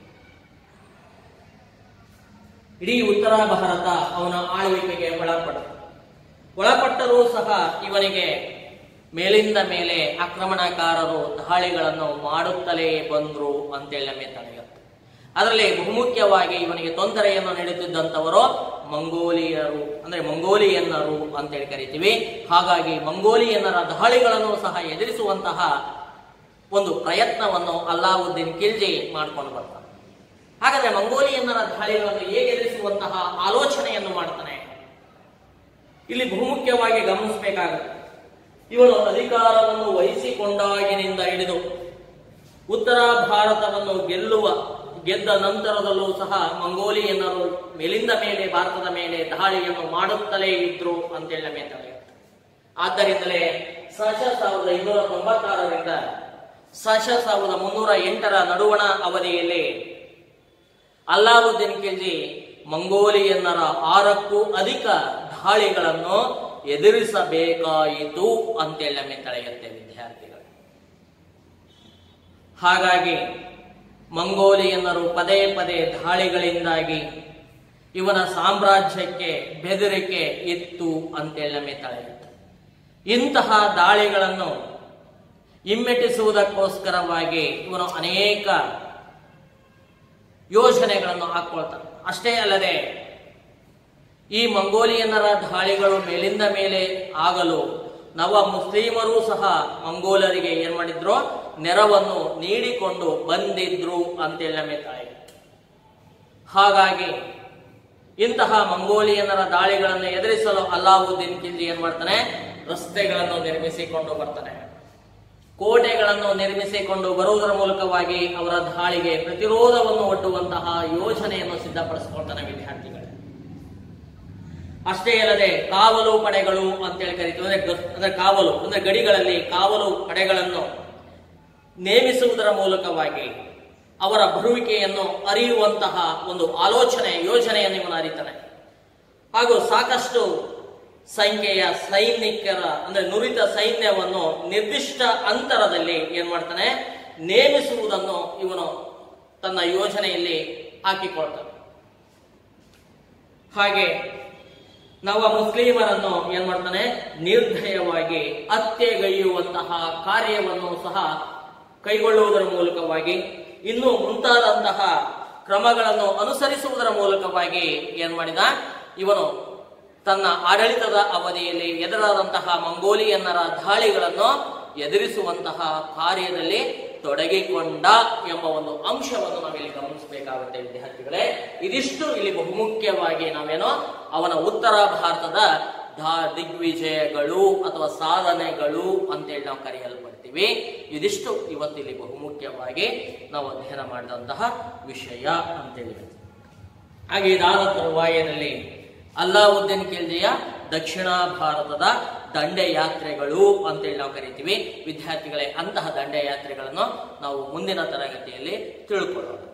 ಇಡೀ ಉತ್ತರ ಭಾರತ ಅವನ ಆಳ್ವಿಕೆಗೆ ಒಳಪಡ ಒಳಪಟ್ಟರೂ ಸಹ ಇವನಿಗೆ ಮೇಲಿಂದ ಮೇಲೆ ಆಕ್ರಮಣಕಾರರು ದಾಳಿಗಳನ್ನು ಮಾಡುತ್ತಲೇ ಬಂದ್ರು ಅಂತೇಳಿ ನಮ್ಮೆತ್ತಾಳೆ. ಅದರಲ್ಲಿ ಬಹುಮುಖ್ಯವಾಗಿ ಇವನಿಗೆ ತೊಂದರೆಯನ್ನು ನೀಡುತ್ತಿದ್ದಂಥವರು ಮಂಗೋಲಿಯರು, ಅಂದ್ರೆ ಮಂಗೋಲಿಯನ್ನರು ಅಂತೇಳಿ ಕರಿತೀವಿ. ಹಾಗಾಗಿ ಮಂಗೋಲಿಯನ್ನರ ದಾಳಿಗಳನ್ನು ಸಹ ಎದುರಿಸುವಂತಹ ಒಂದು ಪ್ರಯತ್ನವನ್ನು ಅಲ್ಲಾವುದ್ದೀನ್ ಖಿಲ್ಜಿ ಮಾಡ್ಕೊಂಡು ಬರ್ತಾನೆ. ಹಾಗಾದ್ರೆ ಮಂಗೋಲಿಯನ್ನರ ದಾಳಿಗಳನ್ನು ಹೇಗೆ ಎದುರಿಸುವಂತಹ ಆಲೋಚನೆಯನ್ನು ಮಾಡ್ತಾನೆ, ಇಲ್ಲಿ ಬಹುಮುಖ್ಯವಾಗಿ ಗಮನಿಸಬೇಕಾಗುತ್ತೆ. ಇವನು ಅಧಿಕಾರವನ್ನು ವಹಿಸಿಕೊಂಡಾಗಿನಿಂದ ಹಿಡಿದು ಉತ್ತರ ಭಾರತವನ್ನು ಗೆಲ್ಲುವ ಗೆದ್ದ ನಂತರದಲ್ಲೂ ಸಹ ಮಂಗೋಲಿಯನ್ನರು ಮೇಲಿಂದ ಮೇಲೆ ಭಾರತದ ಮೇಲೆ ದಾಳಿಯನ್ನು ಮಾಡುತ್ತಲೇ ಇದ್ರು ಅಂತೇಳಿ ನಮ್ಮೆತ್ತಾಳೆ. ಆದ್ದರಿಂದಲೇ ಸಶ ಸಾವಿರದ ಇನ್ನೂರ ತೊಂಬತ್ತಾರರಿಂದ ಸಶ ಸಾವಿರದ ಮುನ್ನೂರ ಎಂಟರ ನಡುವಣ ಅವಧಿಯಲ್ಲಿ ಅಲ್ಲಾವುದ್ದೀನ್ ಖಿಲ್ಜಿ ಮಂಗೋಲಿಯನ್ನರ ಆರಕ್ಕೂ ಅಧಿಕ ದಾಳಿಗಳನ್ನು ಎದುರಿಸಬೇಕಾಯಿತು ಅಂತೇಳಿ ನಮ್ಮೆತ್ತಳೆಯುತ್ತೆ ವಿದ್ಯಾರ್ಥಿಗಳು. ಹಾಗಾಗಿ ಮಂಗೋಲಿಯನ್ನರು ಪದೇ ಪದೇ ದಾಳಿಗಳಿಂದಾಗಿ ಇವನ ಸಾಮ್ರಾಜ್ಯಕ್ಕೆ ಬೆದರಿಕೆ ಇತ್ತು ಅಂತೇಳಿ ನಮ್ಮೆತ್ತಳೆಯುತ್ತೆ. ಇಂತಹ ದಾಳಿಗಳನ್ನು ಹಿಮ್ಮೆಟ್ಟಿಸುವುದಕ್ಕೋಸ್ಕರವಾಗಿ ಇವನು ಅನೇಕ ಯೋಜನೆಗಳನ್ನು ಹಾಕೊಳ್ತಾನೆ. ಅಷ್ಟೇ ಅಲ್ಲದೆ ಈ ಮಂಗೋಲಿಯನ್ನರ ದಾಳಿಗಳು ಮೇಲಿಂದ ಮೇಲೆ ಆಗಲು ನವ ಮುಸ್ಲಿಮರೂ ಸಹ ಮಂಗೋಲರಿಗೆ ಏನ್ ಮಾಡಿದ್ರು, ನೆರವನ್ನು ನೀಡಿಕೊಂಡು ಬಂದಿದ್ರು ಅಂತೇಳಿ ನಮ್ಮೆತ್ತಾಳೆ. ಹಾಗಾಗಿ ಇಂತಹ ಮಂಗೋಲಿಯನ್ನರ ದಾಳಿಗಳನ್ನು ಎದುರಿಸಲು ಅಲ್ಲಾವುದ್ದೀನ್ ಖಿಲ್ಜಿ ಏನ್ ಮಾಡ್ತಾನೆ, ರಸ್ತೆಗಳನ್ನು ನಿರ್ಮಿಸಿಕೊಂಡು ಬರ್ತಾನೆ. ಕೋಟೆಗಳನ್ನು ನಿರ್ಮಿಸಿಕೊಂಡು ಬರುವುದರ ಮೂಲಕವಾಗಿ ಅವರ ದಾಳಿಗೆ ಪ್ರತಿರೋಧವನ್ನು ಒಡ್ಡುವಂತಹ ಯೋಜನೆಯನ್ನು ಸಿದ್ಧಪಡಿಸಿಕೊಳ್ತಾನೆ ವಿದ್ಯಾರ್ಥಿಗಳು. ಅಷ್ಟೇ ಅಲ್ಲದೆ ಕಾವಲು ಪಡೆಗಳು ಅಂತೇಳಿ ಕರೀತೀವಿ. ಅಂದ್ರೆ ಅಂದ್ರೆ ಕಾವಲು ಅಂದ್ರೆ ಗಡಿಗಳಲ್ಲಿ ಕಾವಲು ಪಡೆಗಳನ್ನು ನೇಮಿಸುವುದರ ಮೂಲಕವಾಗಿ ಅವರ ಬರುವಿಕೆಯನ್ನು ಅರಿಯುವಂತಹ ಒಂದು ಆಲೋಚನೆ ಯೋಜನೆಯನ್ನು ಇವನು ಅರಿತಾನೆ. ಹಾಗೂ ಸಾಕಷ್ಟು ಸಂಖ್ಯೆಯ ಸೈನಿಕರ ಅಂದ್ರೆ ನುರಿತ ಸೈನ್ಯವನ್ನು ನಿರ್ದಿಷ್ಟ ಅಂತರದಲ್ಲಿ ಏನ್ ಮಾಡ್ತಾನೆ, ನೇಮಿಸುವುದನ್ನು ಇವನು ತನ್ನ ಯೋಜನೆಯಲ್ಲಿ ಹಾಕಿಕೊಳ್ತಾನೆ. ಹಾಗೆ ನವ ಮುಸ್ಲಿಮರನ್ನು ಏನ್ ಮಾಡ್ತಾನೆ, ನಿರ್ದಯವಾಗಿ ಹತ್ಯೆಗೈಯುವಂತಹ ಕಾರ್ಯವನ್ನು ಸಹ ಕೈಗೊಳ್ಳುವುದರ ಮೂಲಕವಾಗಿ ಇನ್ನು ಮುಂತಾದಂತಹ ಕ್ರಮಗಳನ್ನು ಅನುಸರಿಸುವುದರ ಮೂಲಕವಾಗಿ ಏನ್ ಮಾಡಿದ, ಇವನು ತನ್ನ ಆಡಳಿತದ ಅವಧಿಯಲ್ಲಿ ಎದುರಾದಂತಹ ಮಂಗೋಲಿಯನ್ನರ ದಾಳಿಗಳನ್ನು ಎದುರಿಸುವಂತಹ ಕಾರ್ಯದಲ್ಲಿ ತೊಡಗಿಕೊಂಡ ಎಂಬ ಒಂದು ಅಂಶವನ್ನು ನಾವಿಲ್ಲಿ ಗಮನಿಸಬೇಕಾಗುತ್ತೆ ವಿದ್ಯಾರ್ಥಿಗಳೇ. ಇದಿಷ್ಟು ಇಲ್ಲಿ ಬಹುಮುಖ್ಯವಾಗಿ ನಾವೇನೋ ಅವನ ಉತ್ತರ ಭಾರತದ ದಿಗ್ವಿಜಯಗಳು ಅಥವಾ ಸಾಧನೆಗಳು ಅಂತೇಳಿ ನಾವು ಕರೆಯಲ್ಪಡ್ತೀವಿ. ಇದಿಷ್ಟು ಇವತ್ತಿಲ್ಲಿ ಬಹುಮುಖ್ಯವಾಗಿ ನಾವು ಅಧ್ಯಯನ ಮಾಡಿದಂತಹ ವಿಷಯ ಅಂತೇಳಿ. ಹಾಗೆ ಇದಾದ ತರುವಾಯದಲ್ಲಿ ಅಲ್ಲಾವುದ್ದೀನ್ ಖಿಲ್ಜಿಯ ದಕ್ಷಿಣ ಭಾರತದ ದಂಡಯಾತ್ರೆಗಳು ಅಂತೇಳಿ ನಾವು ಕರಿತೀವಿ ವಿದ್ಯಾರ್ಥಿಗಳೇ. ಅಂತಹ ದಂಡಯಾತ್ರೆಗಳನ್ನು ನಾವು ಮುಂದಿನ ತರಗತಿಯಲ್ಲಿ ತಿಳ್ಕೊಳ್ಳೋಣ.